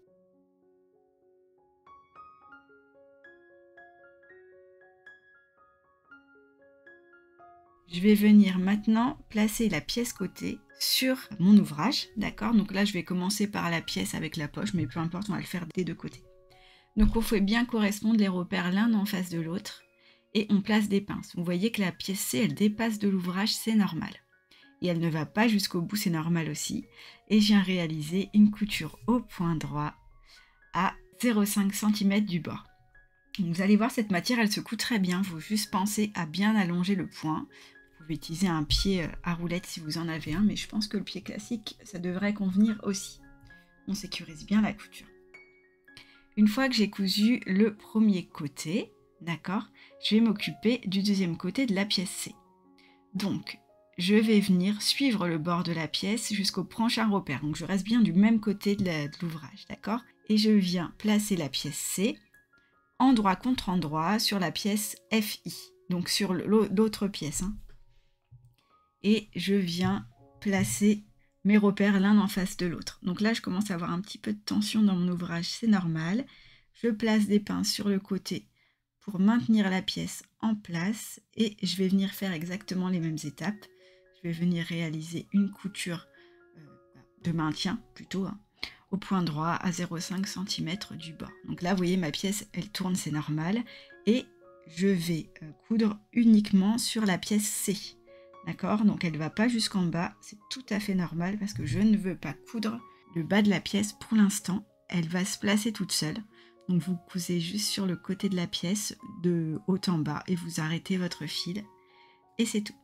S1: Je vais venir maintenant placer la pièce cotée sur mon ouvrage, d'accord? Donc là, je vais commencer par la pièce avec la poche, mais peu importe, on va le faire des deux côtés. Donc on fait bien correspondre les repères l'un en face de l'autre et on place des pinces. Vous voyez que la pièce C, elle dépasse de l'ouvrage, c'est normal. Et elle ne va pas jusqu'au bout, c'est normal aussi. Et je viens réaliser une couture au point droit à 0,5 cm du bord. Donc vous allez voir, cette matière, elle se coud très bien. Il faut juste penser à bien allonger le point. Vous pouvez utiliser un pied à roulette si vous en avez un, mais je pense que le pied classique, ça devrait convenir aussi. On sécurise bien la couture. Une fois que j'ai cousu le premier côté, d'accord, je vais m'occuper du deuxième côté de la pièce C. Donc, je vais venir suivre le bord de la pièce jusqu'au prochain repère. Donc, je reste bien du même côté de l'ouvrage, d'accord? Et je viens placer la pièce C endroit contre endroit sur la pièce FI, donc sur l'autre pièce. Hein. Et je viens placer mes repères l'un en face de l'autre. Donc là, je commence à avoir un petit peu de tension dans mon ouvrage, c'est normal. Je place des pinces sur le côté pour maintenir la pièce en place et je vais venir faire exactement les mêmes étapes. Je vais venir réaliser une couture de maintien plutôt, hein, au point droit à 0,5 cm du bord. Donc là, vous voyez, ma pièce, elle tourne, c'est normal. Et je vais coudre uniquement sur la pièce C. D'accord? Donc elle ne va pas jusqu'en bas, c'est tout à fait normal parce que je ne veux pas coudre le bas de la pièce pour l'instant. Elle va se placer toute seule. Donc vous cousez juste sur le côté de la pièce de haut en bas et vous arrêtez votre fil. Et c'est tout.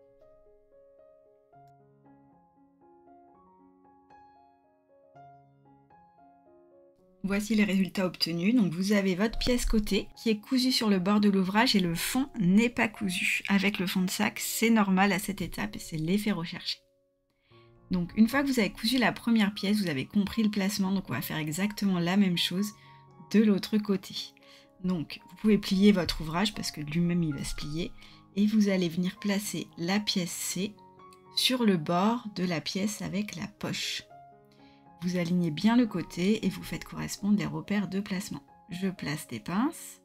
S1: Voici les résultats obtenus. Donc vous avez votre pièce cotée qui est cousue sur le bord de l'ouvrage et le fond n'est pas cousu. Avec le fond de sac, c'est normal à cette étape et c'est l'effet recherché. Donc une fois que vous avez cousu la première pièce, vous avez compris le placement. Donc on va faire exactement la même chose de l'autre côté. Donc vous pouvez plier votre ouvrage parce que lui-même il va se plier. Et vous allez venir placer la pièce C sur le bord de la pièce avec la poche. Vous alignez bien le côté et vous faites correspondre les repères de placement. Je place des pinces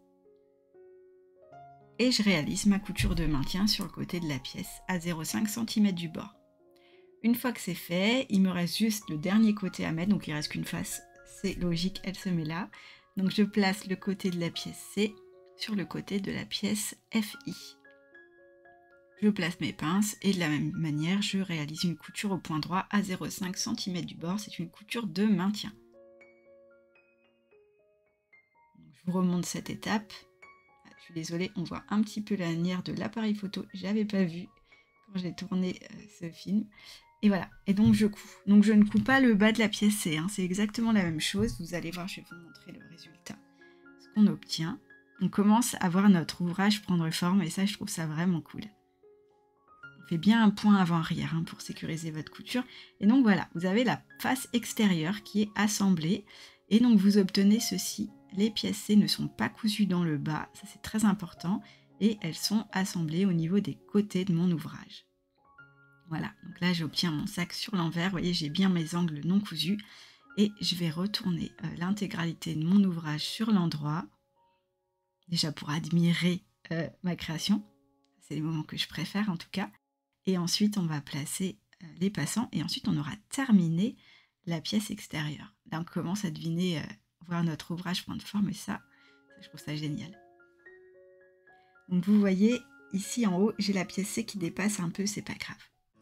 S1: et je réalise ma couture de maintien sur le côté de la pièce à 0,5 cm du bord. Une fois que c'est fait, il me reste juste le dernier côté à mettre, donc il ne reste qu'une face, c'est logique, elle se met là. Donc je place le côté de la pièce C sur le côté de la pièce FI. Je place mes pinces et de la même manière, je réalise une couture au point droit à 0,5 cm du bord. C'est une couture de maintien. Je vous remonte cette étape. Je suis désolée, on voit un petit peu la lanière de l'appareil photo. J'avais pas vu quand j'ai tourné ce film. Et voilà, et donc je couds. Donc je ne couds pas le bas de la pièce C, hein. C'est exactement la même chose. Vous allez voir, je vais vous montrer le résultat. Ce qu'on obtient. On commence à voir notre ouvrage prendre forme et ça, je trouve ça vraiment cool. Fait bien un point avant-arrière hein, pour sécuriser votre couture. Et donc voilà, vous avez la face extérieure qui est assemblée. Et donc vous obtenez ceci. Les pièces C ne sont pas cousues dans le bas, ça c'est très important. Et elles sont assemblées au niveau des côtés de mon ouvrage. Voilà, donc là j'obtiens mon sac sur l'envers. Vous voyez, j'ai bien mes angles non cousus. Et je vais retourner l'intégralité de mon ouvrage sur l'endroit. Déjà pour admirer ma création. C'est les moments que je préfère en tout cas. Et ensuite, on va placer les passants et ensuite, on aura terminé la pièce extérieure. Là, on commence à deviner, voir notre ouvrage prendre forme et ça, je trouve ça génial. Donc, vous voyez, ici en haut, j'ai la pièce C qui dépasse un peu, c'est pas grave.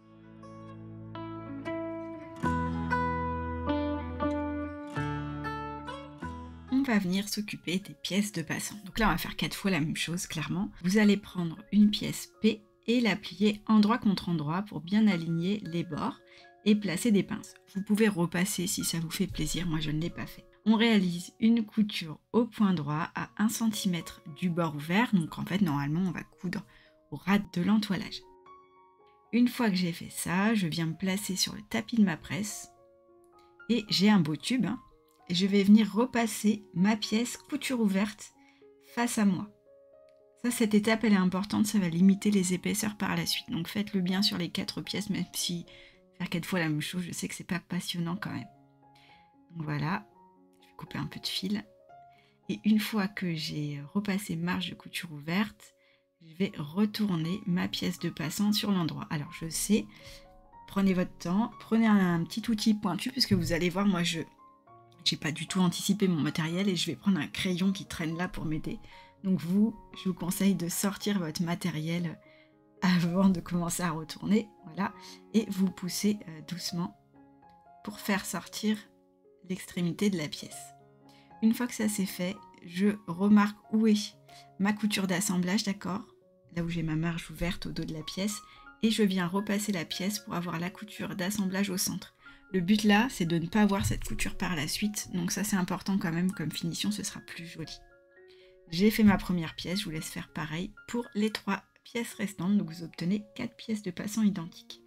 S1: On va venir s'occuper des pièces de passants. Donc là, on va faire 4 fois la même chose, clairement. Vous allez prendre une pièce P et la plier endroit contre endroit pour bien aligner les bords et placer des pinces. Vous pouvez repasser si ça vous fait plaisir, moi je ne l'ai pas fait. On réalise une couture au point droit à 1 cm du bord ouvert, donc en fait normalement on va coudre au ras de l'entoilage. Une fois que j'ai fait ça, je viens me placer sur le tapis de ma presse et j'ai un beau tube, hein, et je vais venir repasser ma pièce couture ouverte face à moi. Ça, cette étape, elle est importante, ça va limiter les épaisseurs par la suite. Donc faites-le bien sur les 4 pièces, même si faire 4 fois la même chose, je sais que c'est pas passionnant quand même. Donc voilà, je vais couper un peu de fil. Et une fois que j'ai repassé marge de couture ouverte, je vais retourner ma pièce de passant sur l'endroit. Alors je sais, prenez votre temps, prenez un petit outil pointu, puisque vous allez voir, moi je n'ai pas du tout anticipé mon matériel et je vais prendre un crayon qui traîne là pour m'aider. Donc je vous conseille de sortir votre matériel avant de commencer à retourner, voilà, et vous poussez doucement pour faire sortir l'extrémité de la pièce. Une fois que ça c'est fait, je remarque où est ma couture d'assemblage, d'accord, là où j'ai ma marge ouverte au dos de la pièce, et je viens repasser la pièce pour avoir la couture d'assemblage au centre. Le but là, c'est de ne pas avoir cette couture par la suite, donc ça c'est important quand même, comme finition ce sera plus joli. J'ai fait ma première pièce, je vous laisse faire pareil pour les 3 pièces restantes, donc vous obtenez 4 pièces de passant identiques.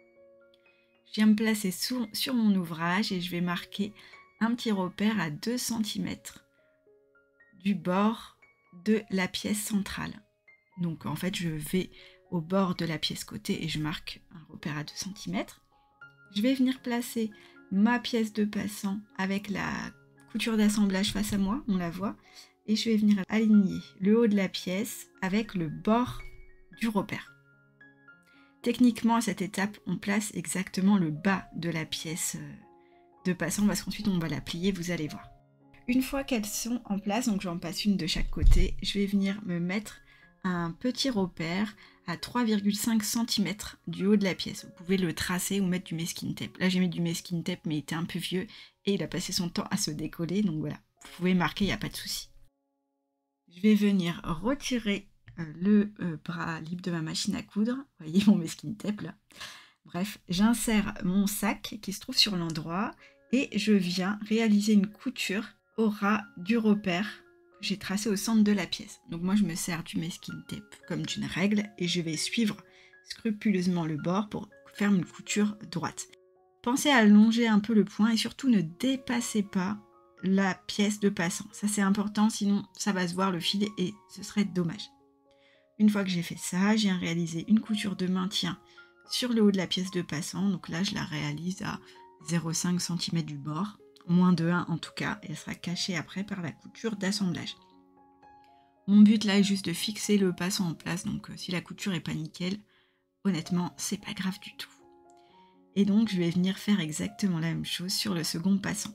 S1: Je viens me placer sur mon ouvrage et je vais marquer un petit repère à 2 cm du bord de la pièce centrale. Donc en fait je vais au bord de la pièce côté et je marque un repère à 2 cm. Je vais venir placer ma pièce de passant avec la couture d'assemblage face à moi, on la voit, et je vais venir aligner le haut de la pièce avec le bord du repère. Techniquement, à cette étape, on place exactement le bas de la pièce de passant parce qu'ensuite on va la plier, vous allez voir. Une fois qu'elles sont en place, donc j'en passe une de chaque côté, je vais venir me mettre un petit repère à 3,5 cm du haut de la pièce. Vous pouvez le tracer ou mettre du masking tape. Là j'ai mis du masking tape mais il était un peu vieux et il a passé son temps à se décoller, donc voilà, vous pouvez marquer, il n'y a pas de souci. Je vais venir retirer le bras libre de ma machine à coudre, vous voyez mon masking tape là. Bref, j'insère mon sac qui se trouve sur l'endroit et je viens réaliser une couture au ras du repère que j'ai tracé au centre de la pièce. Donc moi je me sers du masking tape comme d'une règle et je vais suivre scrupuleusement le bord pour faire une couture droite. Pensez à allonger un peu le point et surtout ne dépassez pas la pièce de passant. Ça c'est important, sinon ça va se voir le fil et ce serait dommage. Une fois que j'ai fait ça, j'ai réalisé une couture de maintien sur le haut de la pièce de passant. Donc là je la réalise à 0,5 cm du bord, moins de 1 en tout cas, et elle sera cachée après par la couture d'assemblage. Mon but là est juste de fixer le passant en place, donc si la couture est pas nickel, honnêtement c'est pas grave du tout. Et donc je vais venir faire exactement la même chose sur le second passant.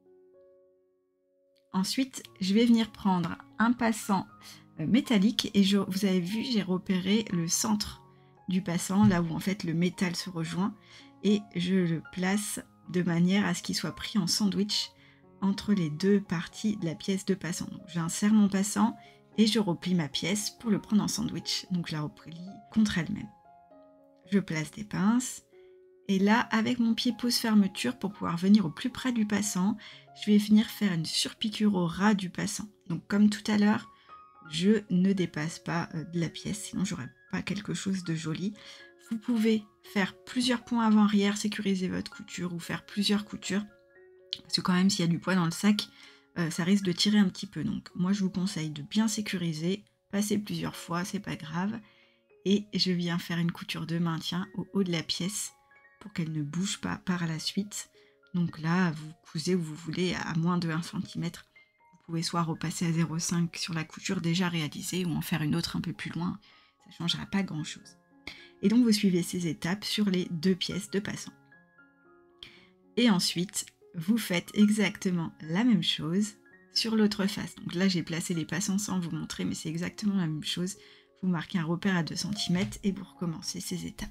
S1: Ensuite, je vais venir prendre un passant métallique et vous avez vu, j'ai repéré le centre du passant, là où en fait le métal se rejoint, et je le place de manière à ce qu'il soit pris en sandwich entre les deux parties de la pièce de passant. Donc j'insère mon passant et je replie ma pièce pour le prendre en sandwich, donc je la replie contre elle-même. Je place des pinces. Et là, avec mon pied pose fermeture, pour pouvoir venir au plus près du passant, je vais venir faire une surpiqûre au ras du passant. Donc comme tout à l'heure, je ne dépasse pas de la pièce, sinon j'aurai pas quelque chose de joli. Vous pouvez faire plusieurs points avant-arrière, sécuriser votre couture ou faire plusieurs coutures. Parce que quand même, s'il y a du poids dans le sac, ça risque de tirer un petit peu. Donc moi, je vous conseille de bien sécuriser, passer plusieurs fois, c'est pas grave. Et je viens faire une couture de maintien au haut de la pièce pour qu'elle ne bouge pas par la suite. Donc là, vous cousez où vous voulez à moins de 1 cm. Vous pouvez soit repasser à 0,5 sur la couture déjà réalisée ou en faire une autre un peu plus loin. Ça ne changera pas grand-chose. Et donc vous suivez ces étapes sur les 2 pièces de passant. Et ensuite, vous faites exactement la même chose sur l'autre face. Donc là, j'ai placé les passants sans vous montrer, mais c'est exactement la même chose. Vous marquez un repère à 2 cm et vous recommencez ces étapes.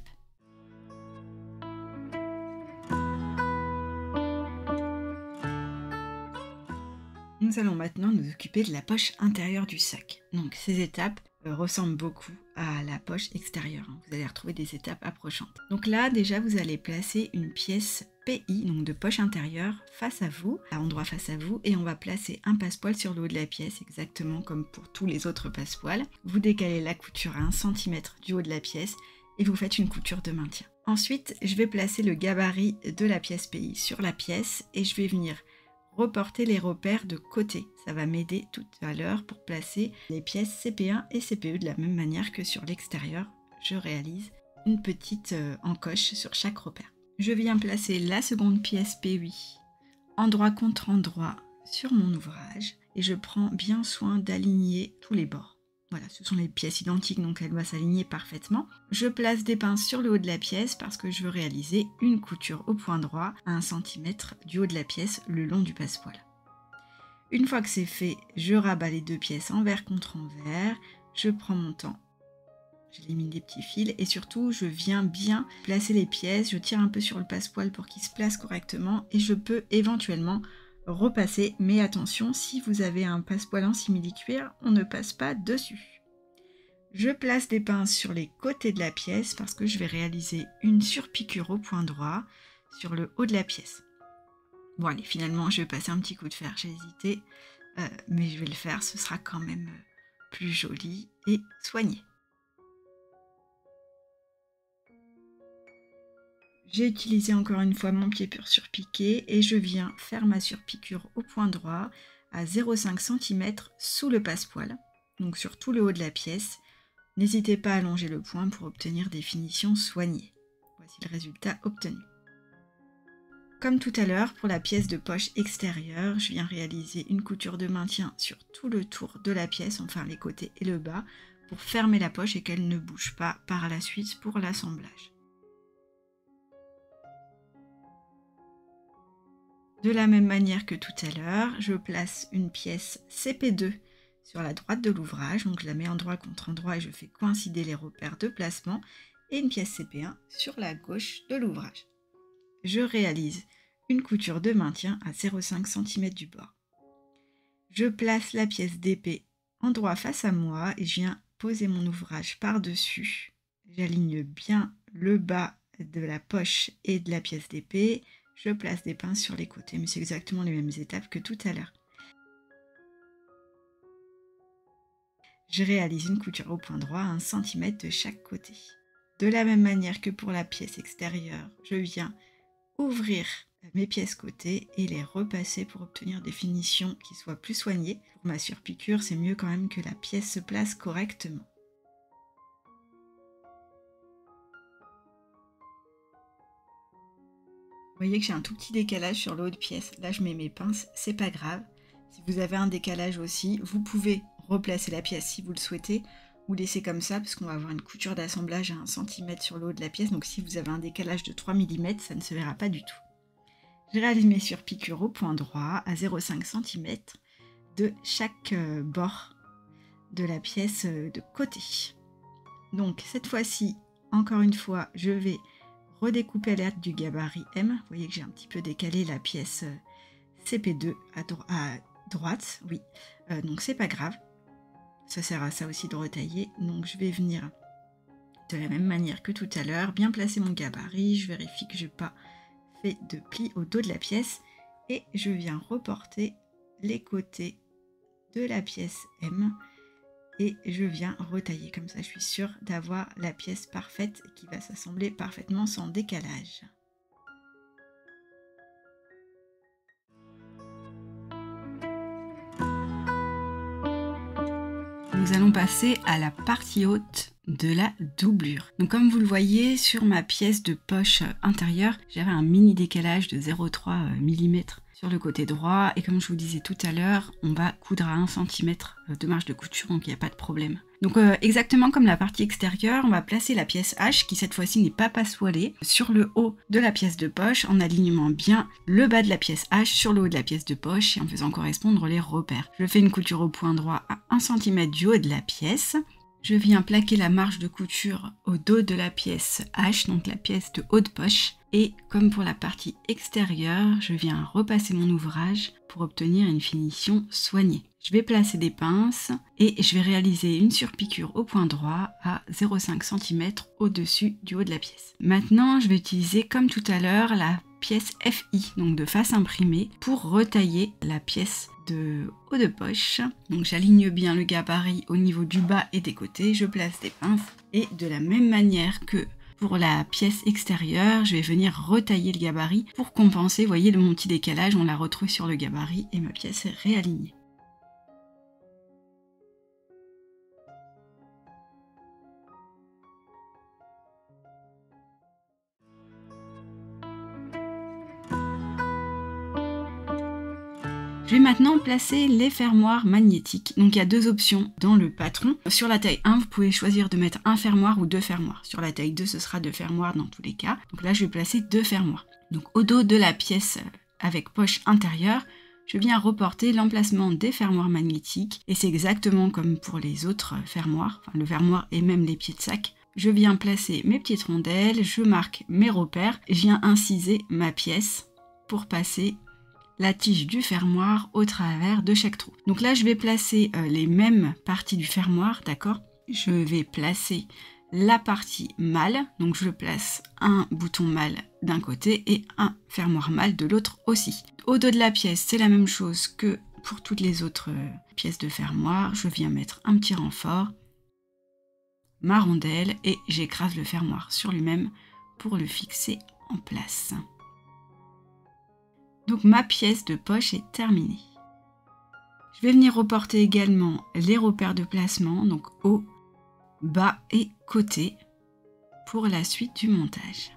S1: Nous allons maintenant nous occuper de la poche intérieure du sac. Donc ces étapes ressemblent beaucoup à la poche extérieure. Vous allez retrouver des étapes approchantes. Donc là déjà vous allez placer une pièce PI, donc de poche intérieure, face à vous, à endroit face à vous, et on va placer un passepoil sur le haut de la pièce, exactement comme pour tous les autres passepoils. Vous décalez la couture à 1 cm du haut de la pièce et vous faites une couture de maintien. Ensuite, je vais placer le gabarit de la pièce pays sur la pièce et je vais venir reporter les repères de côté. Ça va m'aider tout à l'heure pour placer les pièces CP1 et CPE de la même manière que sur l'extérieur. Je réalise une petite encoche sur chaque repère. Je viens placer la seconde pièce P8 endroit contre endroit sur mon ouvrage et je prends bien soin d'aligner tous les bords. Voilà, ce sont les pièces identiques, donc elles doivent s'aligner parfaitement. Je place des pinces sur le haut de la pièce parce que je veux réaliser une couture au point droit à 1 cm du haut de la pièce le long du passepoil. Une fois que c'est fait, je rabats les deux pièces envers contre envers, je prends mon temps, j'élimine des petits fils et surtout je viens bien placer les pièces, je tire un peu sur le passepoil pour qu'il se place correctement et je peux éventuellement repasser, mais attention, si vous avez un passepoil en simili-cuir, on ne passe pas dessus. Je place des pinces sur les côtés de la pièce parce que je vais réaliser une surpiqûre au point droit sur le haut de la pièce. Bon allez, finalement je vais passer un petit coup de fer, j'ai hésité, mais je vais le faire, ce sera quand même plus joli et soigné. J'ai utilisé encore une fois mon pied pur surpiqué et je viens faire ma surpiqûre au point droit à 0,5 cm sous le passepoil, donc sur tout le haut de la pièce. N'hésitez pas à allonger le point pour obtenir des finitions soignées. Voici le résultat obtenu. Comme tout à l'heure, pour la pièce de poche extérieure, je viens réaliser une couture de maintien sur tout le tour de la pièce, enfin les côtés et le bas, pour fermer la poche et qu'elle ne bouge pas par la suite pour l'assemblage. De la même manière que tout à l'heure, je place une pièce CP2 sur la droite de l'ouvrage, donc je la mets endroit contre endroit et je fais coïncider les repères de placement, et une pièce CP1 sur la gauche de l'ouvrage. Je réalise une couture de maintien à 0,5 cm du bord. Je place la pièce DP endroit face à moi et je viens poser mon ouvrage par-dessus. J'aligne bien le bas de la poche et de la pièce d'épée. Je place des pinces sur les côtés, mais c'est exactement les mêmes étapes que tout à l'heure. Je réalise une couture au point droit à 1 cm de chaque côté. De la même manière que pour la pièce extérieure, je viens ouvrir mes pièces côtés et les repasser pour obtenir des finitions qui soient plus soignées. Pour ma surpiqûre, c'est mieux quand même que la pièce se place correctement. Vous voyez que j'ai un tout petit décalage sur le haut de pièce. Là, je mets mes pinces, c'est pas grave. Si vous avez un décalage aussi, vous pouvez replacer la pièce si vous le souhaitez, ou laisser comme ça, parce qu'on va avoir une couture d'assemblage à 1 cm sur le haut de la pièce. Donc si vous avez un décalage de 3 mm, ça ne se verra pas du tout. Je réalise mes surpiqûres au point droit à 0,5 cm de chaque bord de la pièce de côté. Donc cette fois-ci, encore une fois, je vais redécouper à l'aide du gabarit M. Vous voyez que j'ai un petit peu décalé la pièce CP2 à droite, oui, donc c'est pas grave, ça sert à ça aussi de retailler. Donc je vais venir de la même manière que tout à l'heure, bien placer mon gabarit, je vérifie que je n'ai pas fait de pli au dos de la pièce et je viens reporter les côtés de la pièce M et je viens retailler, comme ça je suis sûre d'avoir la pièce parfaite qui va s'assembler parfaitement sans décalage. Nous allons passer à la partie haute de la doublure. Donc comme vous le voyez sur ma pièce de poche intérieure, j'avais un mini décalage de 0,3 mm sur le côté droit et comme je vous disais tout à l'heure, on va coudre à 1 cm de marge de couture, donc il n'y a pas de problème. Donc exactement comme la partie extérieure, on va placer la pièce H qui cette fois-ci n'est pas passepoilée sur le haut de la pièce de poche en alignant bien le bas de la pièce H sur le haut de la pièce de poche et en faisant correspondre les repères. Je fais une couture au point droit à 1 cm du haut de la pièce. Je viens plaquer la marge de couture au dos de la pièce H, donc la pièce de haut de poche. Et comme pour la partie extérieure, je viens repasser mon ouvrage pour obtenir une finition soignée. Je vais placer des pinces et je vais réaliser une surpiqûre au point droit à 0,5 cm au-dessus du haut de la pièce. Maintenant, je vais utiliser comme tout à l'heure la pièce FI, donc de face imprimée, pour retailler la pièce de haut de poche. Donc j'aligne bien le gabarit au niveau du bas et des côtés, je place des pinces et de la même manière que pour la pièce extérieure, je vais venir retailler le gabarit pour compenser, vous voyez mon petit décalage, on l'a retrouvé sur le gabarit et ma pièce est réalignée. Je vais maintenant placer les fermoirs magnétiques. Donc il y a deux options dans le patron. Sur la taille 1, vous pouvez choisir de mettre un fermoir ou deux fermoirs. Sur la taille 2, ce sera deux fermoirs dans tous les cas. Donc là, je vais placer deux fermoirs. Donc au dos de la pièce avec poche intérieure, je viens reporter l'emplacement des fermoirs magnétiques. Et c'est exactement comme pour les autres fermoirs, enfin le fermoir et même les pieds de sac. Je viens placer mes petites rondelles, je marque mes repères, je viens inciser ma pièce pour passer la tige du fermoir au travers de chaque trou. Donc là, je vais placer les mêmes parties du fermoir, d'accord? Je vais placer la partie mâle, donc je place un bouton mâle d'un côté et un fermoir mâle de l'autre aussi. Au dos de la pièce, c'est la même chose que pour toutes les autres pièces de fermoir. Je viens mettre un petit renfort, ma rondelle et j'écrase le fermoir sur lui-même pour le fixer en place. Donc ma pièce de poche est terminée. Je vais venir reporter également les repères de placement, donc haut, bas et côté, pour la suite du montage.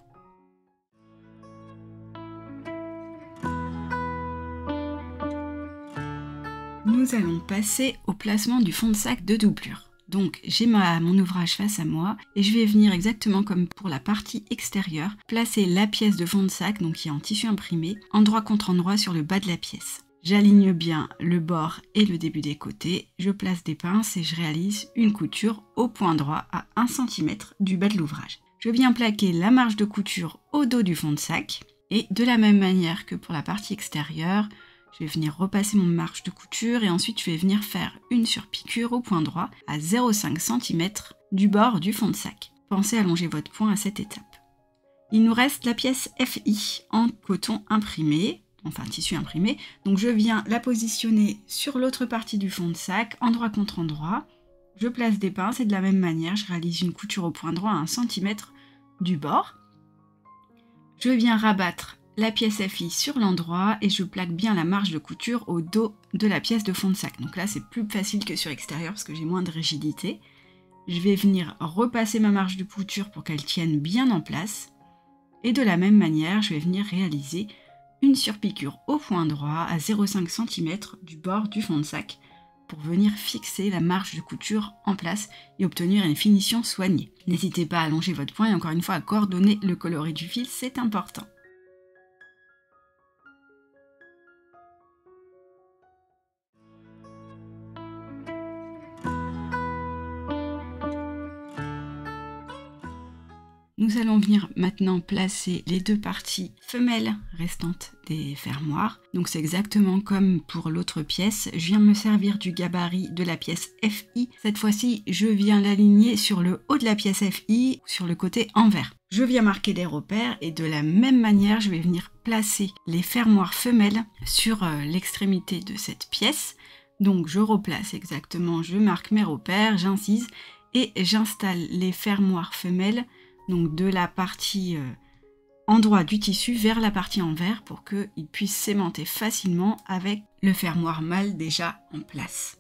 S1: Nous allons passer au placement du fond de sac de doublure. Donc j'ai mon ouvrage face à moi et je vais venir exactement comme pour la partie extérieure, placer la pièce de fond de sac, donc qui est en tissu imprimé, endroit contre endroit sur le bas de la pièce. J'aligne bien le bord et le début des côtés, je place des pinces et je réalise une couture au point droit à 1 cm du bas de l'ouvrage. Je viens plaquer la marge de couture au dos du fond de sac et de la même manière que pour la partie extérieure, je vais venir repasser mon marge de couture et ensuite je vais venir faire une surpiqûre au point droit à 0,5 cm du bord du fond de sac. Pensez à allonger votre point à cette étape. Il nous reste la pièce FI en coton imprimé, enfin tissu imprimé. Donc je viens la positionner sur l'autre partie du fond de sac, endroit contre endroit. Je place des pinces et de la même manière, je réalise une couture au point droit à 1 cm du bord. Je viens rabattre la pièce FI sur l'endroit et je plaque bien la marge de couture au dos de la pièce de fond de sac. Donc là c'est plus facile que sur l'extérieur parce que j'ai moins de rigidité. Je vais venir repasser ma marge de couture pour qu'elle tienne bien en place. Et de la même manière, je vais venir réaliser une surpiqûre au point droit à 0,5 cm du bord du fond de sac pour venir fixer la marge de couture en place et obtenir une finition soignée. N'hésitez pas à allonger votre point et encore une fois à coordonner le coloris du fil, c'est important. Nous allons venir maintenant placer les deux parties femelles restantes des fermoirs. Donc c'est exactement comme pour l'autre pièce. Je viens me servir du gabarit de la pièce FI. Cette fois-ci, je viens l'aligner sur le haut de la pièce FI, sur le côté envers. Je viens marquer les repères et de la même manière, je vais venir placer les fermoirs femelles sur l'extrémité de cette pièce. Donc je replace exactement, je marque mes repères, j'incise et j'installe les fermoirs femelles donc de la partie endroit du tissu vers la partie envers pour qu'il puisse s'aimanter facilement avec le fermoir mâle déjà en place.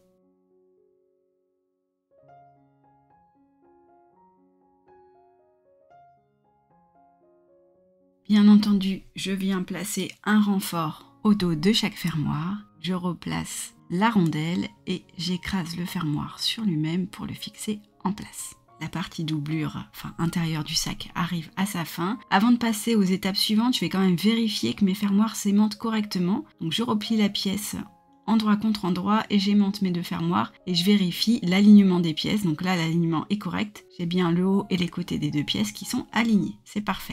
S1: Bien entendu, je viens placer un renfort au dos de chaque fermoir, je replace la rondelle et j'écrase le fermoir sur lui-même pour le fixer en place. La partie doublure, enfin intérieure du sac, arrive à sa fin. Avant de passer aux étapes suivantes, je vais quand même vérifier que mes fermoirs s'aimantent correctement. Donc je replie la pièce endroit contre endroit et j'aimante mes deux fermoirs et je vérifie l'alignement des pièces. Donc là, l'alignement est correct. J'ai bien le haut et les côtés des deux pièces qui sont alignés. C'est parfait.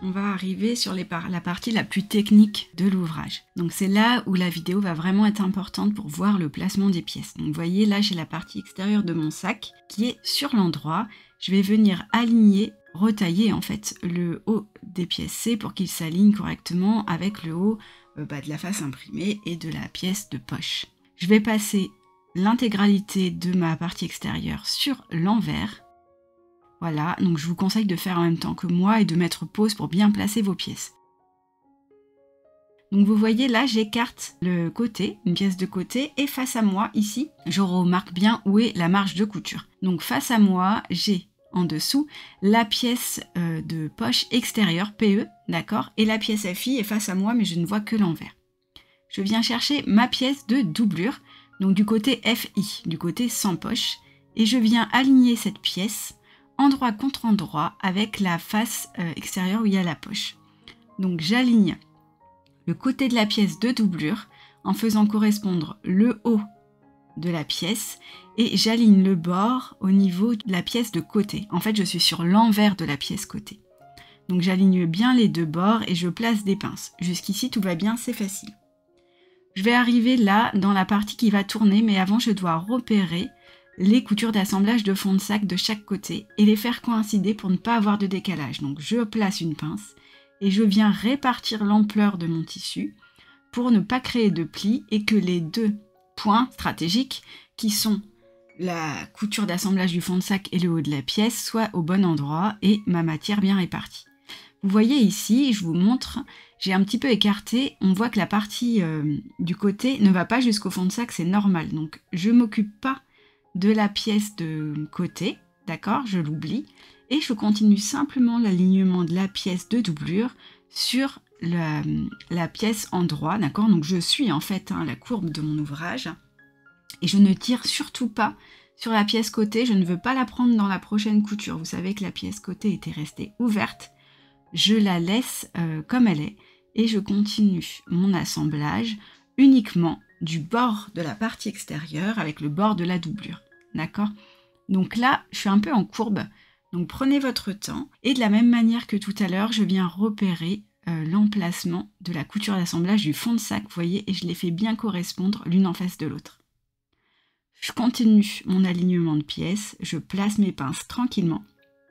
S1: on va arriver sur la partie la plus technique de l'ouvrage. Donc c'est là où la vidéo va vraiment être importante pour voir le placement des pièces. Donc vous voyez, là j'ai la partie extérieure de mon sac qui est sur l'endroit. Je vais venir aligner, retailler en fait le haut des pièces C pour qu'il s'aligne correctement avec le haut de la face imprimée et de la pièce de poche. Je vais passer l'intégralité de ma partie extérieure sur l'envers. Voilà, donc je vous conseille de faire en même temps que moi et de mettre pause pour bien placer vos pièces. Donc vous voyez là, j'écarte le côté, une pièce de côté, et face à moi, ici, je remarque bien où est la marge de couture. Donc face à moi, j'ai en dessous la pièce de poche extérieure, PE, d'accord, et la pièce FI est face à moi, mais je ne vois que l'envers. Je viens chercher ma pièce de doublure, donc du côté FI, du côté sans poche, et je viens aligner cette pièce endroit contre endroit avec la face extérieure où il y a la poche. Donc j'aligne le côté de la pièce de doublure en faisant correspondre le haut de la pièce et j'aligne le bord au niveau de la pièce de côté. En fait, je suis sur l'envers de la pièce côté. Donc j'aligne bien les deux bords et je place des pinces. Jusqu'ici, tout va bien, c'est facile. Je vais arriver là dans la partie qui va tourner, mais avant, je dois repérer les coutures d'assemblage de fond de sac de chaque côté et les faire coïncider pour ne pas avoir de décalage. Donc je place une pince et je viens répartir l'ampleur de mon tissu pour ne pas créer de plis et que les deux points stratégiques qui sont la couture d'assemblage du fond de sac et le haut de la pièce soient au bon endroit et ma matière bien répartie. Vous voyez ici, je vous montre, j'ai un petit peu écarté, on voit que la partie du côté ne va pas jusqu'au fond de sac, c'est normal. Donc je ne m'occupe pas de la pièce de côté, d'accord, je l'oublie, et je continue simplement l'alignement de la pièce de doublure sur la pièce en droit, d'accord, donc je suis en fait la courbe de mon ouvrage, et je ne tire surtout pas sur la pièce côté, je ne veux pas la prendre dans la prochaine couture, vous savez que la pièce côté était restée ouverte, je la laisse comme elle est, et je continue mon assemblage uniquement du bord de la partie extérieure avec le bord de la doublure. D'accord? Donc là, je suis un peu en courbe. Donc prenez votre temps. Et de la même manière que tout à l'heure, je viens repérer l'emplacement de la couture d'assemblage du fond de sac, vous voyez, et je les fais bien correspondre l'une en face de l'autre. Je continue mon alignement de pièces, je place mes pinces tranquillement.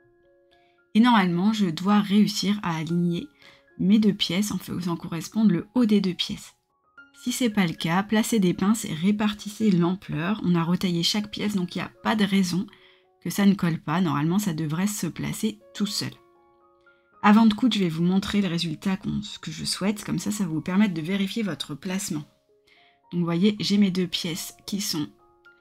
S1: Et normalement, je dois réussir à aligner mes deux pièces en faisant correspondre le haut des deux pièces. Si ce n'est pas le cas, placez des pinces et répartissez l'ampleur. On a retaillé chaque pièce, donc il n'y a pas de raison que ça ne colle pas. Normalement, ça devrait se placer tout seul. Avant de coudre, je vais vous montrer le résultat que je souhaite. Comme ça, ça va vous permettre de vérifier votre placement. Donc vous voyez, j'ai mes deux pièces qui sont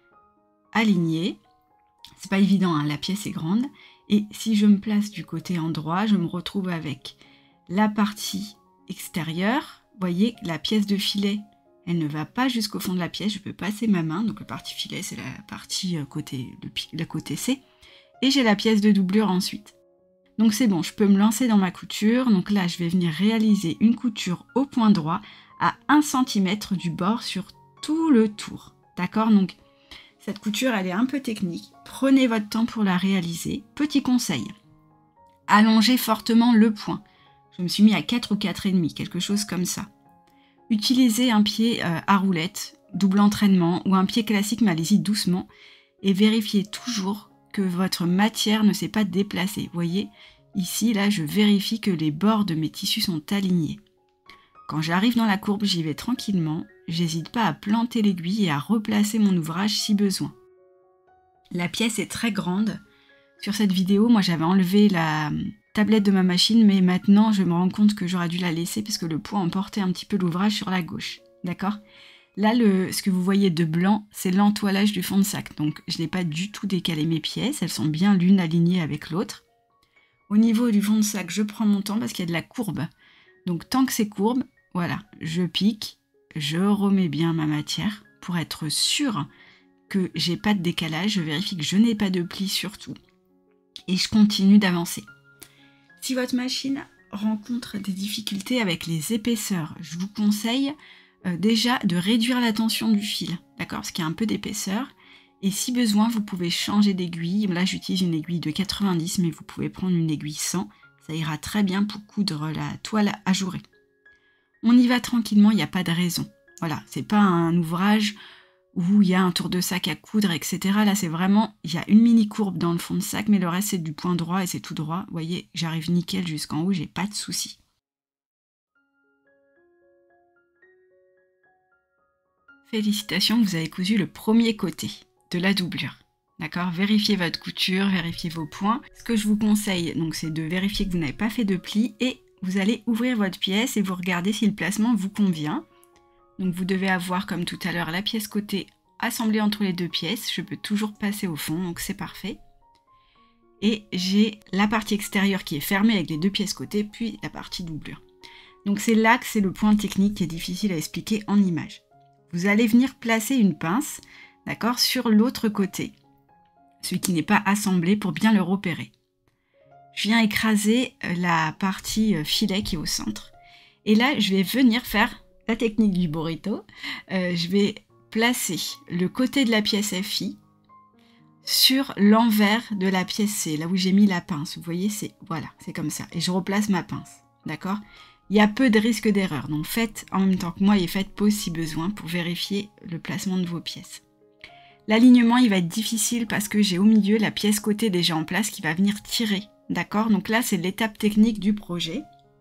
S1: alignées. C'est pas évident, la pièce est grande. Et si je me place du côté endroit, je me retrouve avec la partie extérieure. Vous voyez, la pièce de filet, elle ne va pas jusqu'au fond de la pièce, je peux passer ma main, donc la partie filet, c'est la partie côté C, et j'ai la pièce de doublure ensuite. Donc c'est bon, je peux me lancer dans ma couture, donc là je vais venir réaliser une couture au point droit à 1 cm du bord sur tout le tour, d'accord? Donc cette couture, elle est un peu technique, prenez votre temps pour la réaliser. Petit conseil, allongez fortement le point. Je me suis mis à 4 ou 4,5, quelque chose comme ça. Utilisez un pied à roulette, double entraînement, ou un pied classique, mais allez-y doucement. Et vérifiez toujours que votre matière ne s'est pas déplacée. Vous voyez, ici, là, je vérifie que les bords de mes tissus sont alignés. Quand j'arrive dans la courbe, j'y vais tranquillement. J'hésite pas à planter l'aiguille et à replacer mon ouvrage si besoin. La pièce est très grande. Sur cette vidéo, moi, j'avais enlevé la tablette de ma machine, mais maintenant je me rends compte que j'aurais dû la laisser parce que le poids emportait un petit peu l'ouvrage sur la gauche, d'accord? Là, ce que vous voyez de blanc, c'est l'entoilage du fond de sac, donc je n'ai pas du tout décalé mes pièces, elles sont bien l'une alignée avec l'autre. Au niveau du fond de sac, je prends mon temps parce qu'il y a de la courbe, donc tant que c'est courbe, voilà, je pique, je remets bien ma matière pour être sûre que j'ai pas de décalage, je vérifie que je n'ai pas de plis surtout, et je continue d'avancer. Si votre machine rencontre des difficultés avec les épaisseurs, je vous conseille déjà de réduire la tension du fil, d'accord, parce qu'il y a un peu d'épaisseur. Et si besoin, vous pouvez changer d'aiguille. Là, j'utilise une aiguille de 90, mais vous pouvez prendre une aiguille 100. Ça ira très bien pour coudre la toile ajourée. On y va tranquillement, il n'y a pas de raison. Voilà, c'est pas un ouvrage où il y a un tour de sac à coudre, etc. Là, c'est vraiment, il y a une mini courbe dans le fond de sac, mais le reste, c'est du point droit et c'est tout droit. Vous voyez, j'arrive nickel jusqu'en haut, j'ai pas de soucis. Félicitations, vous avez cousu le premier côté de la doublure. D'accord? Vérifiez votre couture, vérifiez vos points. Ce que je vous conseille, donc, c'est de vérifier que vous n'avez pas fait de plis et vous allez ouvrir votre pièce et vous regardez si le placement vous convient. Donc vous devez avoir, comme tout à l'heure, la pièce côté assemblée entre les deux pièces. Je peux toujours passer au fond, donc c'est parfait. Et j'ai la partie extérieure qui est fermée avec les deux pièces côté, puis la partie doublure. Donc c'est là que c'est le point technique qui est difficile à expliquer en image. Vous allez venir placer une pince, d'accord, sur l'autre côté, celui qui n'est pas assemblé, pour bien le repérer. Je viens écraser la partie filet qui est au centre. Et là, je vais venir faire la technique du burrito. Je vais placer le côté de la pièce FI sur l'envers de la pièce C, là où j'ai mis la pince. Vous voyez, c'est voilà, c'est comme ça. Et je replace ma pince, d'accord? Il y a peu de risque d'erreur, donc faites en même temps que moi et faites pause si besoin pour vérifier le placement de vos pièces. L'alignement, il va être difficile parce que j'ai au milieu la pièce côté déjà en place qui va venir tirer, d'accord? Donc là, c'est l'étape technique du projet.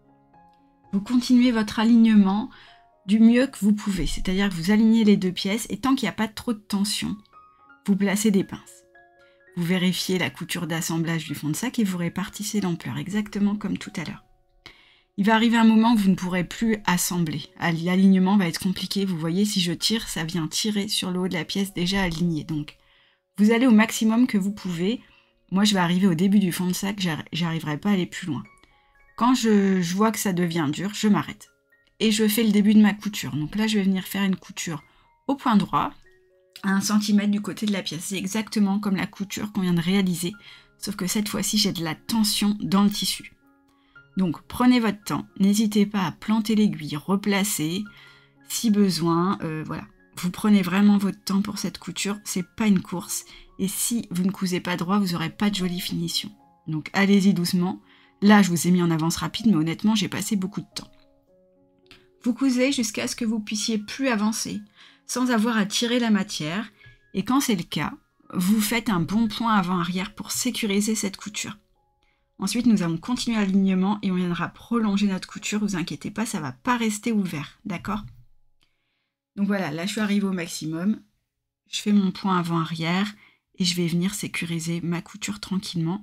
S1: Vous continuez votre alignement du mieux que vous pouvez, c'est-à-dire que vous alignez les deux pièces et tant qu'il n'y a pas trop de tension, vous placez des pinces. Vous vérifiez la couture d'assemblage du fond de sac et vous répartissez l'ampleur, exactement comme tout à l'heure. Il va arriver un moment où vous ne pourrez plus assembler. L'alignement va être compliqué. Vous voyez, si je tire, ça vient tirer sur le haut de la pièce déjà alignée. Donc, vous allez au maximum que vous pouvez. Moi, je vais arriver au début du fond de sac, j'arriverai pas à aller plus loin. Quand je vois que ça devient dur, je m'arrête. Et je fais le début de ma couture. Donc là, je vais venir faire une couture au point droit, à 1 cm du côté de la pièce. C'est exactement comme la couture qu'on vient de réaliser, sauf que cette fois-ci, j'ai de la tension dans le tissu. Donc, prenez votre temps, n'hésitez pas à planter l'aiguille, replacer, si besoin, voilà. Vous prenez vraiment votre temps pour cette couture, c'est pas une course, et si vous ne cousez pas droit, vous n'aurez pas de jolie finition. Donc, allez-y doucement. Là, je vous ai mis en avance rapide, mais honnêtement, j'ai passé beaucoup de temps. Vous cousez jusqu'à ce que vous puissiez plus avancer, sans avoir à tirer la matière, et quand c'est le cas, vous faites un bon point avant-arrière pour sécuriser cette couture. Ensuite, nous allons continuer l'alignement et on viendra prolonger notre couture. Ne vous inquiétez pas, ça ne va pas rester ouvert, d'accord? Donc voilà, là je suis arrivée au maximum. Je fais mon point avant-arrière et je vais venir sécuriser ma couture tranquillement.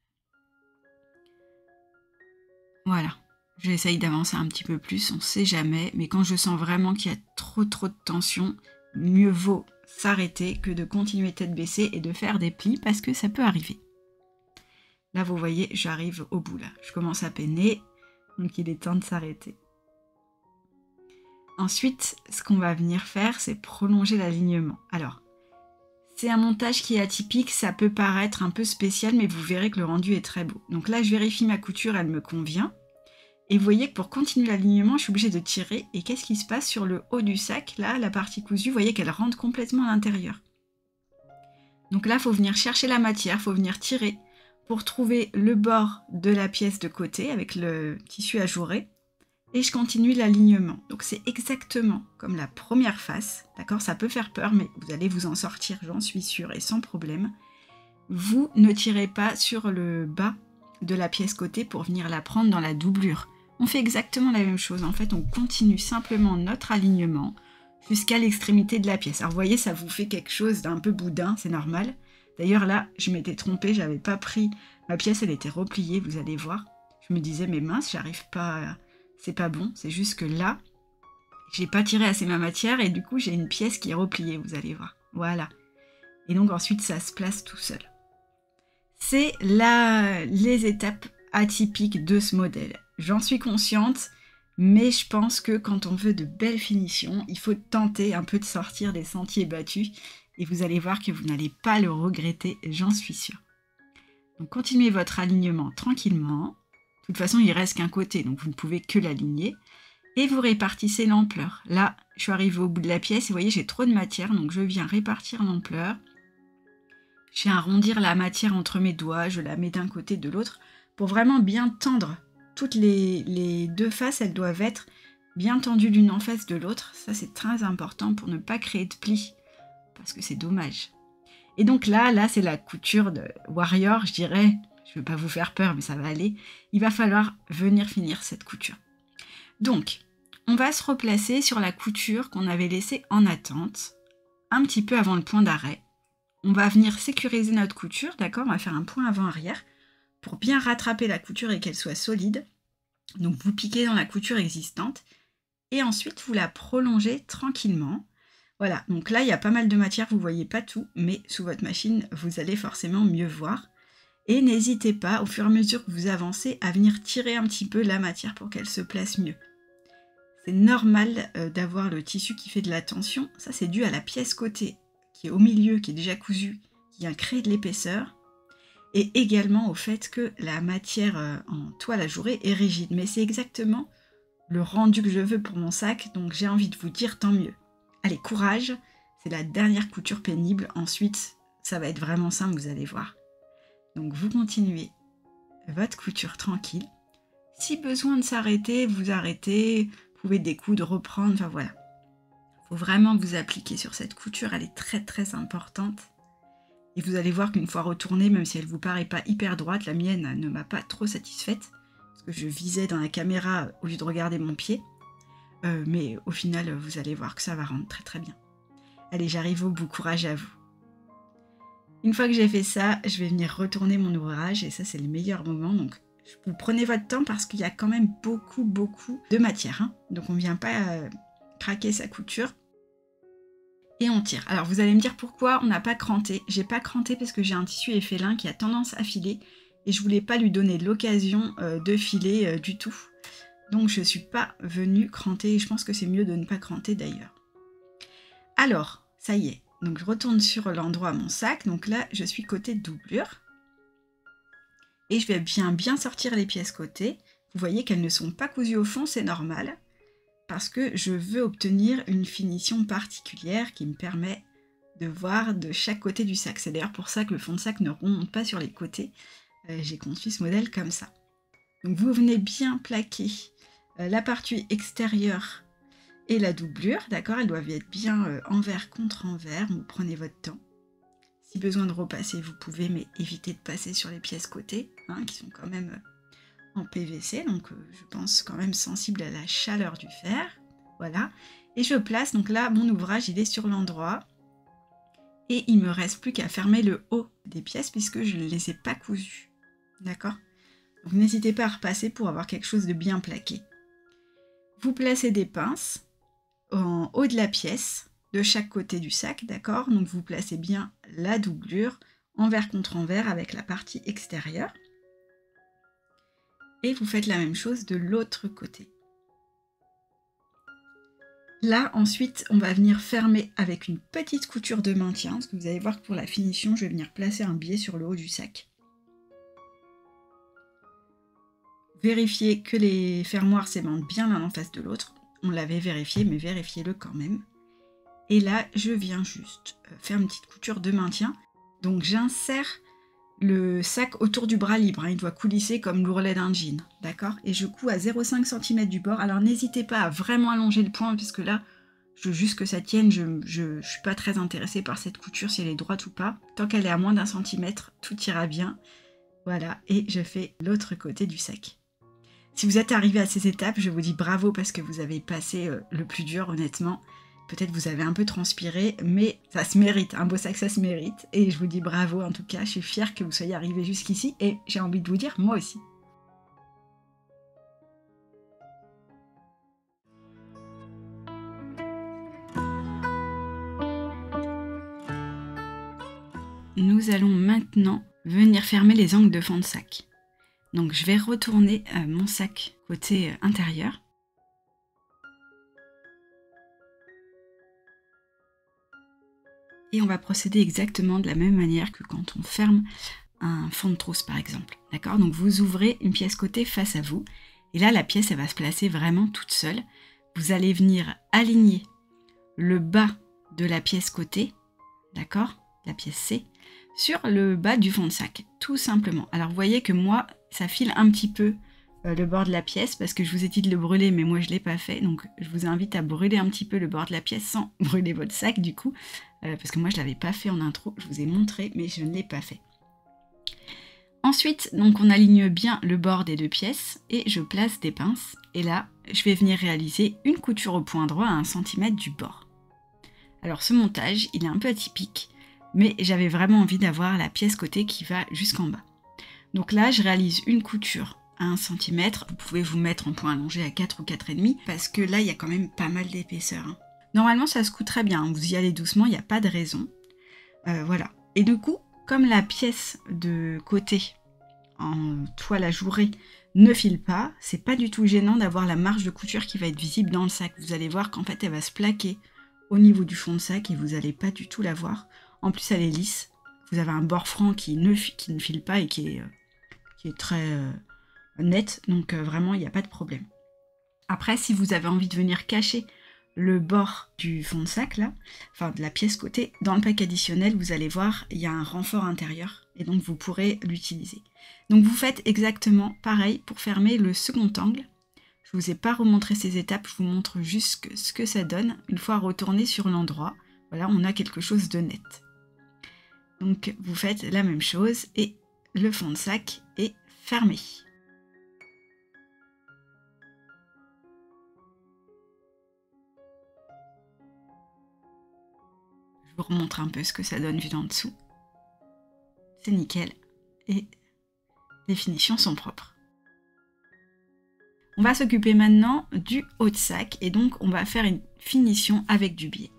S1: Voilà, j'essaye d'avancer un petit peu plus, on ne sait jamais. Mais quand je sens vraiment qu'il y a trop de tension, mieux vaut s'arrêter que de continuer tête baissée et de faire des plis parce que ça peut arriver. Là, vous voyez, j'arrive au bout, là. Je commence à peiner, donc il est temps de s'arrêter. Ensuite, ce qu'on va venir faire, c'est prolonger l'alignement. Alors, c'est un montage qui est atypique, ça peut paraître un peu spécial, mais vous verrez que le rendu est très beau. Donc là, je vérifie ma couture, elle me convient. Et vous voyez que pour continuer l'alignement, je suis obligée de tirer. Et qu'est-ce qui se passe sur le haut du sac? Là, la partie cousue, vous voyez qu'elle rentre complètement à l'intérieur. Donc là, il faut venir chercher la matière, il faut venir tirer pour trouver le bord de la pièce de côté avec le tissu ajouré. Et je continue l'alignement. Donc c'est exactement comme la première face. D'accord? Ça peut faire peur, mais vous allez vous en sortir, j'en suis sûre, et sans problème. Vous ne tirez pas sur le bas de la pièce côté pour venir la prendre dans la doublure. On fait exactement la même chose. En fait, on continue simplement notre alignement jusqu'à l'extrémité de la pièce. Alors vous voyez, ça vous fait quelque chose d'un peu boudin, c'est normal. D'ailleurs là, je m'étais trompée, j'avais pas pris... Ma pièce, elle était repliée, vous allez voir. Je me disais, mais mince, j'arrive pas... C'est pas bon, c'est juste que là, j'ai pas tiré assez ma matière et du coup, j'ai une pièce qui est repliée, vous allez voir. Voilà. Et donc ensuite, ça se place tout seul. C'est là les étapes atypiques de ce modèle. J'en suis consciente, mais je pense que quand on veut de belles finitions, il faut tenter un peu de sortir des sentiers battus. Et vous allez voir que vous n'allez pas le regretter, j'en suis sûre. Donc continuez votre alignement tranquillement. De toute façon, il reste qu'un côté, donc vous ne pouvez que l'aligner. Et vous répartissez l'ampleur. Là, je suis arrivée au bout de la pièce et vous voyez, j'ai trop de matière, donc je viens répartir l'ampleur. Je viens arrondir la matière entre mes doigts, je la mets d'un côté, de l'autre, pour vraiment bien tendre. Toutes les deux faces, elles doivent être bien tendues l'une en face de l'autre. Ça, c'est très important pour ne pas créer de plis, parce que c'est dommage. Et donc là c'est la couture de Warrior, je dirais. Je ne veux pas vous faire peur, mais ça va aller. Il va falloir venir finir cette couture. Donc, on va se replacer sur la couture qu'on avait laissée en attente, un petit peu avant le point d'arrêt. On va venir sécuriser notre couture, d'accord? On va faire un point avant-arrière pour bien rattraper la couture et qu'elle soit solide. Donc vous piquez dans la couture existante et ensuite vous la prolongez tranquillement. Voilà, donc là il y a pas mal de matière, vous ne voyez pas tout, mais sous votre machine vous allez forcément mieux voir. Et n'hésitez pas, au fur et à mesure que vous avancez, à venir tirer un petit peu la matière pour qu'elle se place mieux. C'est normal d'avoir le tissu qui fait de la tension. Ça, c'est dû à la pièce côté qui est au milieu, qui est déjà cousue, qui a créé de l'épaisseur. Et également au fait que la matière en toile ajourée est rigide. Mais c'est exactement le rendu que je veux pour mon sac. Donc j'ai envie de vous dire tant mieux. Allez, courage. C'est la dernière couture pénible. Ensuite, ça va être vraiment simple, vous allez voir. Donc vous continuez votre couture tranquille. Si besoin de s'arrêter, vous arrêtez, vous pouvez découdre, reprendre, enfin voilà. Il faut vraiment vous appliquer sur cette couture, elle est très très importante. Et vous allez voir qu'une fois retournée, même si elle ne vous paraît pas hyper droite, la mienne ne m'a pas trop satisfaite, parce que je visais dans la caméra au lieu de regarder mon pied. Mais au final, vous allez voir que ça va rendre très très bien. Allez, j'arrive au bout, courage à vous. Une fois que j'ai fait ça, je vais venir retourner mon ouvrage et ça c'est le meilleur moment. Donc vous prenez votre temps parce qu'il y a quand même beaucoup de matière. Hein. Donc on ne vient pas craquer sa couture. Et on tire. Alors vous allez me dire pourquoi on n'a pas cranté. J'ai pas cranté parce que j'ai un tissu effélin qui a tendance à filer et je voulais pas lui donner l'occasion de filer du tout. Donc je ne suis pas venue cranter et je pense que c'est mieux de ne pas cranter d'ailleurs. Alors, ça y est. Donc je retourne sur l'endroit mon sac, donc là je suis côté doublure. Et je vais bien sortir les pièces côté. Vous voyez qu'elles ne sont pas cousues au fond, c'est normal. Parce que je veux obtenir une finition particulière qui me permet de voir de chaque côté du sac. C'est d'ailleurs pour ça que le fond de sac ne remonte pas sur les côtés. J'ai conçu ce modèle comme ça. Donc vous venez bien plaquer la partie extérieure et la doublure, d'accord, elles doivent être bien envers contre envers, vous prenez votre temps. Si besoin de repasser, vous pouvez, mais évitez de passer sur les pièces côté, hein, qui sont quand même en PVC, donc je pense quand même sensible à la chaleur du fer. Voilà, et je place, donc là, mon ouvrage, il est sur l'endroit, et il me reste plus qu'à fermer le haut des pièces, puisque je ne les ai pas cousues, d'accord? Donc n'hésitez pas à repasser pour avoir quelque chose de bien plaqué. Vous placez des pinces en haut de la pièce, de chaque côté du sac, d'accord? Donc vous placez bien la doublure envers contre envers avec la partie extérieure. Et vous faites la même chose de l'autre côté. Là, ensuite, on va venir fermer avec une petite couture de maintien, parce que vous allez voir que pour la finition, je vais venir placer un biais sur le haut du sac. Vérifiez que les fermoirs s'aimantent bien l'un en face de l'autre. On l'avait vérifié, mais vérifiez-le quand même. Et là, je viens juste faire une petite couture de maintien. Donc j'insère le sac autour du bras libre. Hein. Il doit coulisser comme l'ourlet d'un jean, d'accord? Et je couds à 0,5 cm du bord. Alors n'hésitez pas à vraiment allonger le point, puisque là, je veux juste que ça tienne. Je ne suis pas très intéressée par cette couture, si elle est droite ou pas. Tant qu'elle est à moins d'1 centimètre, tout ira bien. Voilà, et je fais l'autre côté du sac. Si vous êtes arrivé à ces étapes, je vous dis bravo parce que vous avez passé le plus dur, honnêtement. Peut-être vous avez un peu transpiré, mais ça se mérite. Un beau sac, ça se mérite. Et je vous dis bravo en tout cas. Je suis fière que vous soyez arrivé jusqu'ici. Et j'ai envie de vous dire, moi aussi. Nous allons maintenant venir fermer les angles de fond de sac. Donc je vais retourner mon sac côté intérieur. Et on va procéder exactement de la même manière que quand on ferme un fond de trousse par exemple. D'accord? Donc vous ouvrez une pièce côté face à vous. Et là la pièce elle va se placer vraiment toute seule. Vous allez venir aligner le bas de la pièce côté, d'accord? La pièce C, sur le bas du fond de sac, tout simplement. Alors vous voyez que moi, ça file un petit peu le bord de la pièce, parce que je vous ai dit de le brûler, mais moi je ne l'ai pas fait, donc je vous invite à brûler un petit peu le bord de la pièce sans brûler votre sac du coup, parce que moi je ne l'avais pas fait en intro, je vous ai montré, mais je ne l'ai pas fait. Ensuite, donc on aligne bien le bord des 2 pièces, et je place des pinces, et là, je vais venir réaliser une couture au point droit à 1 cm du bord. Alors ce montage, il est un peu atypique, mais j'avais vraiment envie d'avoir la pièce côté qui va jusqu'en bas. Donc là, je réalise une couture à 1 cm, vous pouvez vous mettre en point allongé à 4 ou 4,5 parce que là, il y a quand même pas mal d'épaisseur. Hein. Normalement, ça se coud très bien, hein. Vous y allez doucement, il n'y a pas de raison. Voilà. Et du coup, comme la pièce de côté en toile ajourée ne file pas, c'est pas du tout gênant d'avoir la marge de couture qui va être visible dans le sac. Vous allez voir qu'en fait, elle va se plaquer au niveau du fond de sac et vous n'allez pas du tout la voir. En plus, elle est lisse. Vous avez un bord franc qui ne file pas et qui est très net, donc vraiment il n'y a pas de problème. Après, si vous avez envie de venir cacher le bord du fond de sac là, enfin de la pièce côté, dans le pack additionnel, vous allez voir, il y a un renfort intérieur et donc vous pourrez l'utiliser. Donc vous faites exactement pareil pour fermer le second angle. Je ne vous ai pas remontré ces étapes, je vous montre juste ce que ça donne une fois retourné sur l'endroit. Voilà, on a quelque chose de net. Donc vous faites la même chose et le fond de sac est fermé. Je vous remontre un peu ce que ça donne vu d'en dessous. C'est nickel et les finitions sont propres. On va s'occuper maintenant du haut de sac et donc on va faire une finition avec du biais.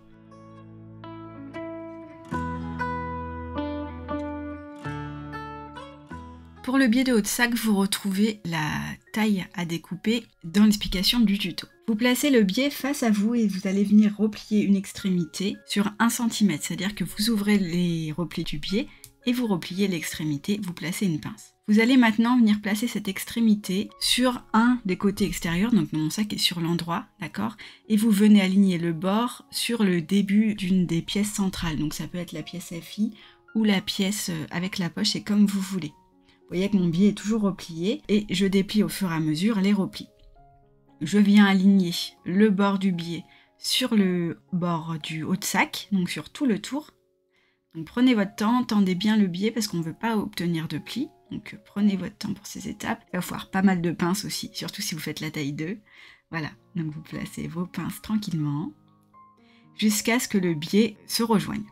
S1: Pour le biais de haut de sac, vous retrouvez la taille à découper dans l'explication du tuto. Vous placez le biais face à vous et vous allez venir replier une extrémité sur 1 cm, c'est-à-dire que vous ouvrez les replis du biais et vous repliez l'extrémité, vous placez une pince. Vous allez maintenant venir placer cette extrémité sur un des côtés extérieurs, donc mon sac est sur l'endroit, d'accord? Et vous venez aligner le bord sur le début d'une des pièces centrales, donc ça peut être la pièce FI ou la pièce avec la poche, c'est comme vous voulez. Vous voyez que mon biais est toujours replié et je déplie au fur et à mesure les replis. Je viens aligner le bord du biais sur le bord du haut de sac, donc sur tout le tour. Donc prenez votre temps, tendez bien le biais parce qu'on ne veut pas obtenir de plis. Donc prenez votre temps pour ces étapes. Il va falloir pas mal de pinces aussi, surtout si vous faites la taille 2. Voilà, donc vous placez vos pinces tranquillement jusqu'à ce que le biais se rejoigne.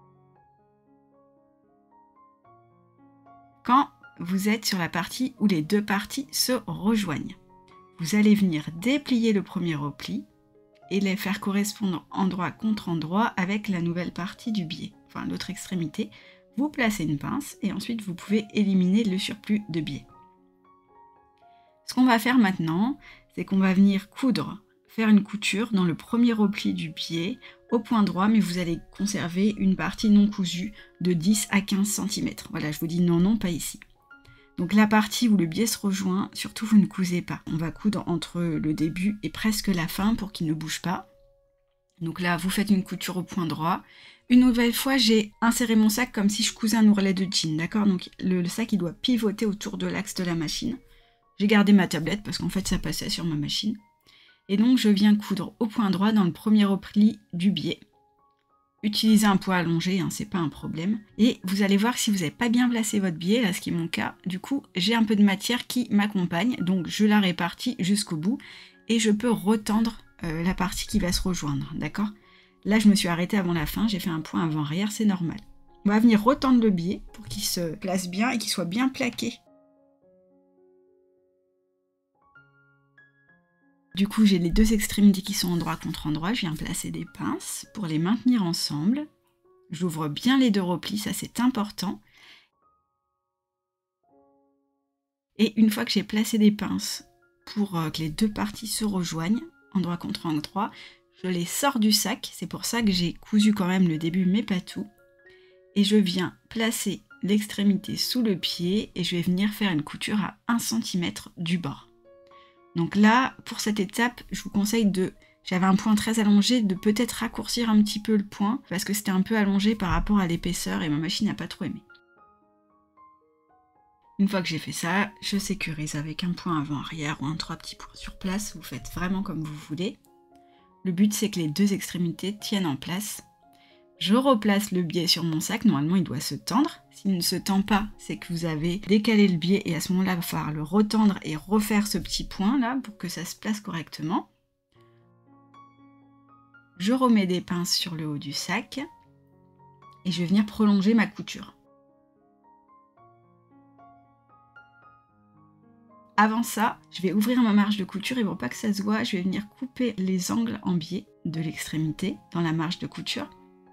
S1: Quand vous êtes sur la partie où les 2 parties se rejoignent, vous allez venir déplier le premier repli et les faire correspondre endroit contre endroit avec la nouvelle partie du biais, enfin l'autre extrémité. Vous placez une pince et ensuite vous pouvez éliminer le surplus de biais. Ce qu'on va faire maintenant, c'est qu'on va venir coudre, faire une couture dans le premier repli du biais au point droit, mais vous allez conserver une partie non cousue de 10 à 15 cm. Voilà, je vous dis non, pas ici. Donc la partie où le biais se rejoint, surtout vous ne cousez pas. On va coudre entre le début et presque la fin pour qu'il ne bouge pas. Donc là, vous faites une couture au point droit. Une nouvelle fois, j'ai inséré mon sac comme si je cousais un ourlet de jean, d'accord? Donc le sac, il doit pivoter autour de l'axe de la machine. J'ai gardé ma tablette parce qu'en fait, ça passait sur ma machine. Et donc, je viens coudre au point droit dans le premier repli du biais. Utilisez un point allongé, hein, c'est pas un problème. Et vous allez voir que si vous n'avez pas bien placé votre biais, là, ce qui est mon cas, du coup, j'ai un peu de matière qui m'accompagne. Donc, je la répartis jusqu'au bout et je peux retendre la partie qui va se rejoindre, d'accord? Là, je me suis arrêtée avant la fin, j'ai fait un point avant-arrière, c'est normal. On va venir retendre le biais pour qu'il se place bien et qu'il soit bien plaqué. Du coup, j'ai les 2 extrémités qui sont endroit contre endroit. Je viens placer des pinces pour les maintenir ensemble. J'ouvre bien les 2 replis, ça c'est important. Et une fois que j'ai placé des pinces pour que les 2 parties se rejoignent, endroit contre endroit, je les sors du sac. C'est pour ça que j'ai cousu quand même le début, mais pas tout. Et je viens placer l'extrémité sous le pied et je vais venir faire une couture à 1 cm du bord. Donc là, pour cette étape, je vous conseille de... J'avais un point très allongé, de peut-être raccourcir un petit peu le point, parce que c'était un peu allongé par rapport à l'épaisseur et ma machine n'a pas trop aimé. Une fois que j'ai fait ça, je sécurise avec un point avant-arrière ou un 3 petits points sur place. Vous faites vraiment comme vous voulez. Le but, c'est que les deux extrémités tiennent en place. Je replace le biais sur mon sac. Normalement, il doit se tendre. S'il ne se tend pas, c'est que vous avez décalé le biais et à ce moment-là, il va falloir le retendre et refaire ce petit point là pour que ça se place correctement. Je remets des pinces sur le haut du sac et je vais venir prolonger ma couture. Avant ça, je vais ouvrir ma marge de couture et pour pas que ça se voit, je vais venir couper les angles en biais de l'extrémité dans la marge de couture.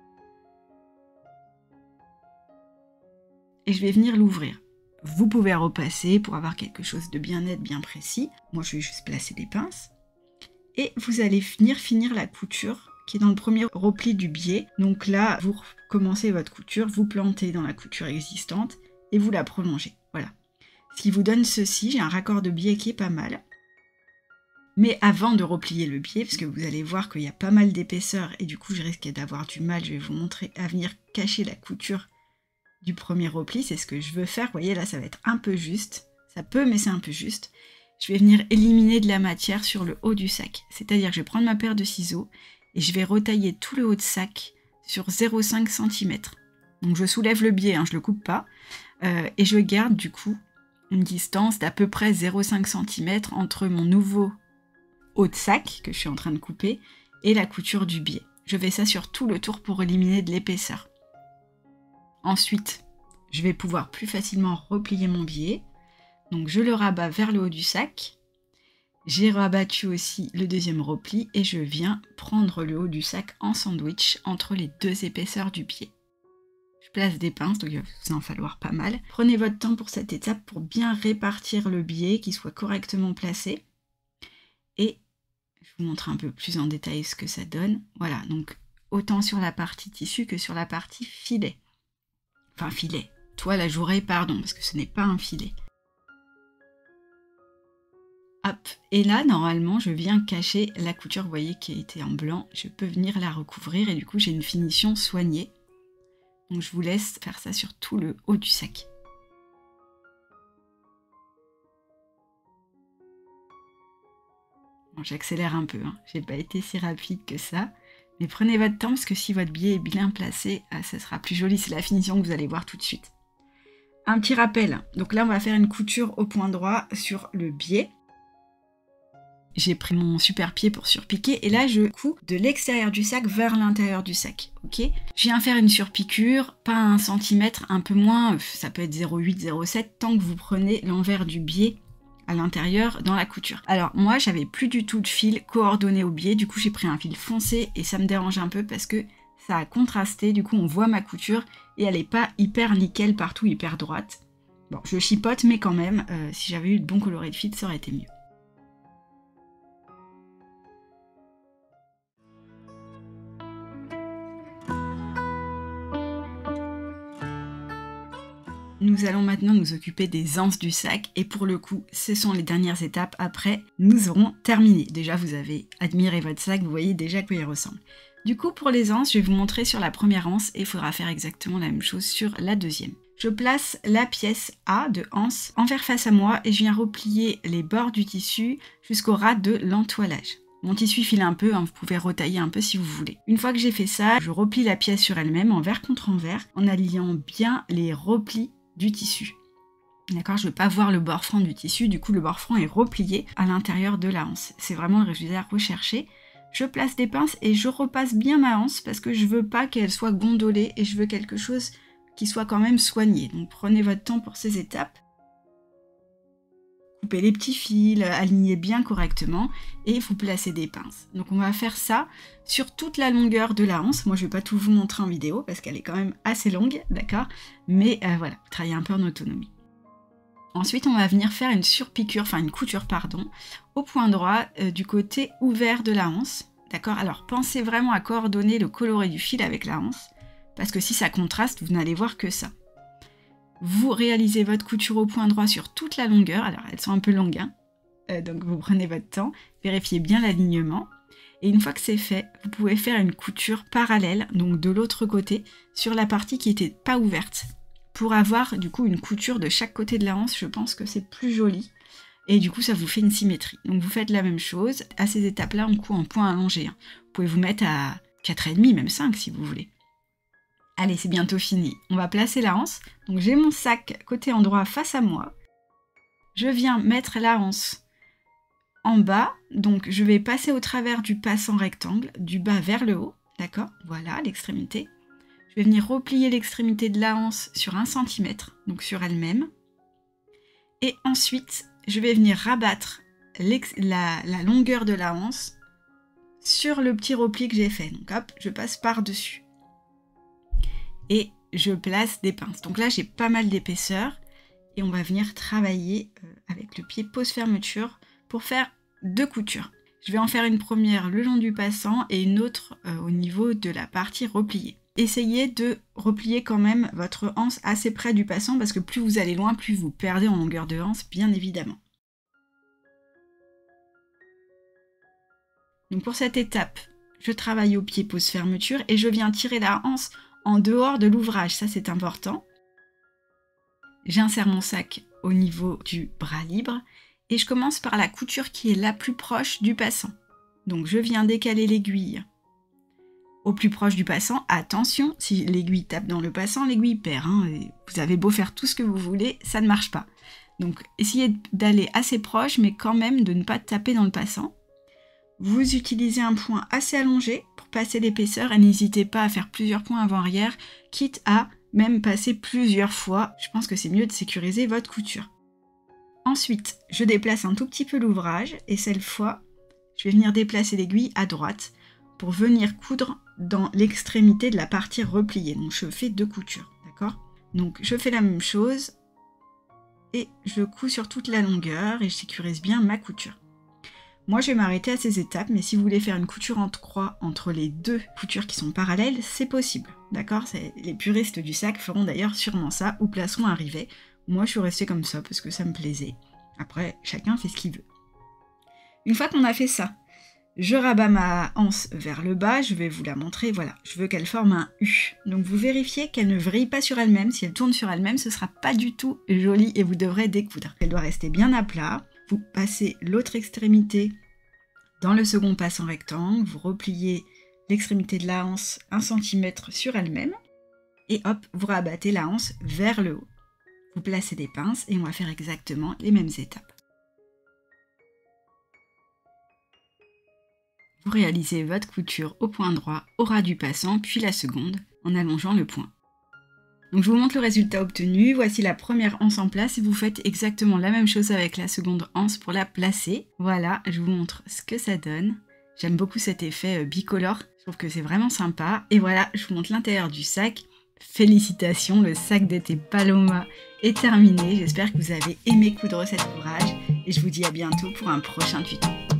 S1: Et je vais venir l'ouvrir. Vous pouvez repasser pour avoir quelque chose de bien net, bien précis. Moi, je vais juste placer des pinces. Et vous allez venir finir la couture qui est dans le premier repli du biais. Donc là, vous recommencez votre couture, vous plantez dans la couture existante et vous la prolongez. Voilà. Ce qui vous donne ceci, j'ai un raccord de biais qui est pas mal. Mais avant de replier le biais, parce que vous allez voir qu'il y a pas mal d'épaisseur et du coup je risque d'avoir du mal, je vais vous montrer à venir cacher la couture du premier repli, c'est ce que je veux faire. Vous voyez là, ça va être un peu juste. Ça peut, mais c'est un peu juste. Je vais venir éliminer de la matière sur le haut du sac. C'est-à-dire que je vais prendre ma paire de ciseaux et je vais retailler tout le haut de sac sur 0,5 cm. Donc je soulève le biais, hein, je ne le coupe pas. Et je garde du coup une distance d'à peu près 0,5 cm entre mon nouveau haut de sac que je suis en train de couper et la couture du biais. Je fais ça sur tout le tour pour éliminer de l'épaisseur. Ensuite, je vais pouvoir plus facilement replier mon biais. Donc je le rabats vers le haut du sac. J'ai rabattu aussi le deuxième repli et je viens prendre le haut du sac en sandwich entre les deux épaisseurs du biais. Je place des pinces, donc il va vous en falloir pas mal. Prenez votre temps pour cette étape pour bien répartir le biais, qu'il soit correctement placé. Et je vous montre un peu plus en détail ce que ça donne. Voilà, donc autant sur la partie tissu que sur la partie filet. Enfin filet, toile ajourée, pardon, parce que ce n'est pas un filet. Hop, et là, normalement, je viens cacher la couture, vous voyez, qui a été en blanc. Je peux venir la recouvrir et du coup, j'ai une finition soignée. Donc je vous laisse faire ça sur tout le haut du sac. Bon, j'accélère un peu, hein. J'ai pas été si rapide que ça. Mais prenez votre temps parce que si votre biais est bien placé, ça sera plus joli. C'est la finition que vous allez voir tout de suite. Un petit rappel. Donc là, on va faire une couture au point droit sur le biais. J'ai pris mon super pied pour surpiquer et là je couds de l'extérieur du sac vers l'intérieur du sac, ok? Je viens faire une surpiqûre, pas 1 cm, un peu moins, ça peut être 0,8, 0,7, tant que vous prenez l'envers du biais à l'intérieur dans la couture. Alors moi j'avais plus du tout de fil coordonné au biais, du coup j'ai pris un fil foncé et ça me dérange un peu parce que ça a contrasté, du coup on voit ma couture et elle n'est pas hyper nickel partout, hyper droite. Bon, je chipote mais quand même, si j'avais eu de bons colorés de fil ça aurait été mieux. Nous allons maintenant nous occuper des anses du sac et pour le coup, ce sont les dernières étapes. Après, nous aurons terminé. Déjà, vous avez admiré votre sac, vous voyez déjà à quoi il ressemble. Du coup, pour les anses, je vais vous montrer sur la première anse et il faudra faire exactement la même chose sur la deuxième. Je place la pièce A de anse envers face à moi et je viens replier les bords du tissu jusqu'au ras de l'entoilage. Mon tissu file un peu, hein, vous pouvez retailler un peu si vous voulez. Une fois que j'ai fait ça, je replie la pièce sur elle-même envers contre envers en alliant bien les replis du tissu. D'accord, je ne veux pas voir le bord franc du tissu, du coup le bord franc est replié à l'intérieur de la anse. C'est vraiment le résultat recherché. Je place des pinces et je repasse bien ma anse parce que je ne veux pas qu'elle soit gondolée et je veux quelque chose qui soit quand même soigné. Donc prenez votre temps pour ces étapes. Coupez les petits fils, alignez bien correctement et vous placez des pinces. Donc on va faire ça sur toute la longueur de la anse. Moi je ne vais pas tout vous montrer en vidéo parce qu'elle est quand même assez longue, d'accord? Mais voilà, travaillez un peu en autonomie. Ensuite on va venir faire une surpiqûre, enfin une couture pardon, au point droit du côté ouvert de la anse. D'accord? Alors pensez vraiment à coordonner le coloré du fil avec la anse parce que si ça contraste, vous n'allez voir que ça. Vous réalisez votre couture au point droit sur toute la longueur, alors elles sont un peu longues, hein, donc vous prenez votre temps, vérifiez bien l'alignement, et une fois que c'est fait, vous pouvez faire une couture parallèle, donc de l'autre côté, sur la partie qui n'était pas ouverte, pour avoir du coup une couture de chaque côté de la hanche, je pense que c'est plus joli. Et du coup, ça vous fait une symétrie. Donc vous faites la même chose. À ces étapes-là, on coud en point allongé. Vous pouvez vous mettre à 4,5, même 5 si vous voulez. Allez, c'est bientôt fini. On va placer la hanche. Donc j'ai mon sac côté endroit face à moi. Je viens mettre la hanche en bas. Donc je vais passer au travers du passant rectangle, du bas vers le haut. D'accord? Voilà, l'extrémité. Je vais venir replier l'extrémité de la hanche sur 1 cm, donc sur elle-même. Et ensuite, je vais venir rabattre la longueur de la hanche sur le petit repli que j'ai fait. Donc hop, je passe par-dessus. Et je place des pinces. Donc là, j'ai pas mal d'épaisseur. Et on va venir travailler avec le pied pose fermeture pour faire 2 coutures. Je vais en faire une première le long du passant et une autre au niveau de la partie repliée. Essayez de replier quand même votre hanche assez près du passant parce que plus vous allez loin, plus vous perdez en longueur de hanche, bien évidemment. Donc pour cette étape, je travaille au pied pose fermeture et je viens tirer la hanche en dehors de l'ouvrage, ça c'est important. J'insère mon sac au niveau du bras libre et je commence par la couture qui est la plus proche du passant. Donc je viens décaler l'aiguille au plus proche du passant. Attention, si l'aiguille tape dans le passant, l'aiguille perd. Vous avez beau faire tout ce que vous voulez, ça ne marche pas. Donc essayez d'aller assez proche, mais quand même de ne pas taper dans le passant. Vous utilisez un point assez allongé pour passer l'épaisseur et n'hésitez pas à faire plusieurs points avant-arrière, quitte à même passer plusieurs fois. Je pense que c'est mieux de sécuriser votre couture. Ensuite, je déplace un tout petit peu l'ouvrage et cette fois, je vais venir déplacer l'aiguille à droite pour venir coudre dans l'extrémité de la partie repliée. Donc je fais 2 coutures, d'accord? Donc je fais la même chose et je couds sur toute la longueur et je sécurise bien ma couture. Moi je vais m'arrêter à ces étapes, mais si vous voulez faire une couture en croix entre les 2 coutures qui sont parallèles, c'est possible, d'accord? Les puristes du sac feront d'ailleurs sûrement ça ou placeront un rivet. Moi je suis restée comme ça parce que ça me plaisait. Après, chacun fait ce qu'il veut. Une fois qu'on a fait ça, je rabats ma hanche vers le bas, je vais vous la montrer, voilà, je veux qu'elle forme un U. Donc vous vérifiez qu'elle ne vrille pas sur elle-même, si elle tourne sur elle-même, ce sera pas du tout joli et vous devrez découdre. Elle doit rester bien à plat, vous passez l'autre extrémité dans le second passant rectangle, vous repliez l'extrémité de la hanche 1 cm sur elle-même, et hop, vous rabattez la hanche vers le haut. Vous placez des pinces et on va faire exactement les mêmes étapes. Vous réalisez votre couture au point droit, au ras du passant, puis la seconde, en allongeant le point. Donc je vous montre le résultat obtenu. Voici la première anse en place et vous faites exactement la même chose avec la seconde anse pour la placer. Voilà, je vous montre ce que ça donne. J'aime beaucoup cet effet bicolore, je trouve que c'est vraiment sympa. Et voilà, je vous montre l'intérieur du sac. Félicitations, le sac d'été Paloma est terminé. J'espère que vous avez aimé coudre cet ouvrage et je vous dis à bientôt pour un prochain tuto.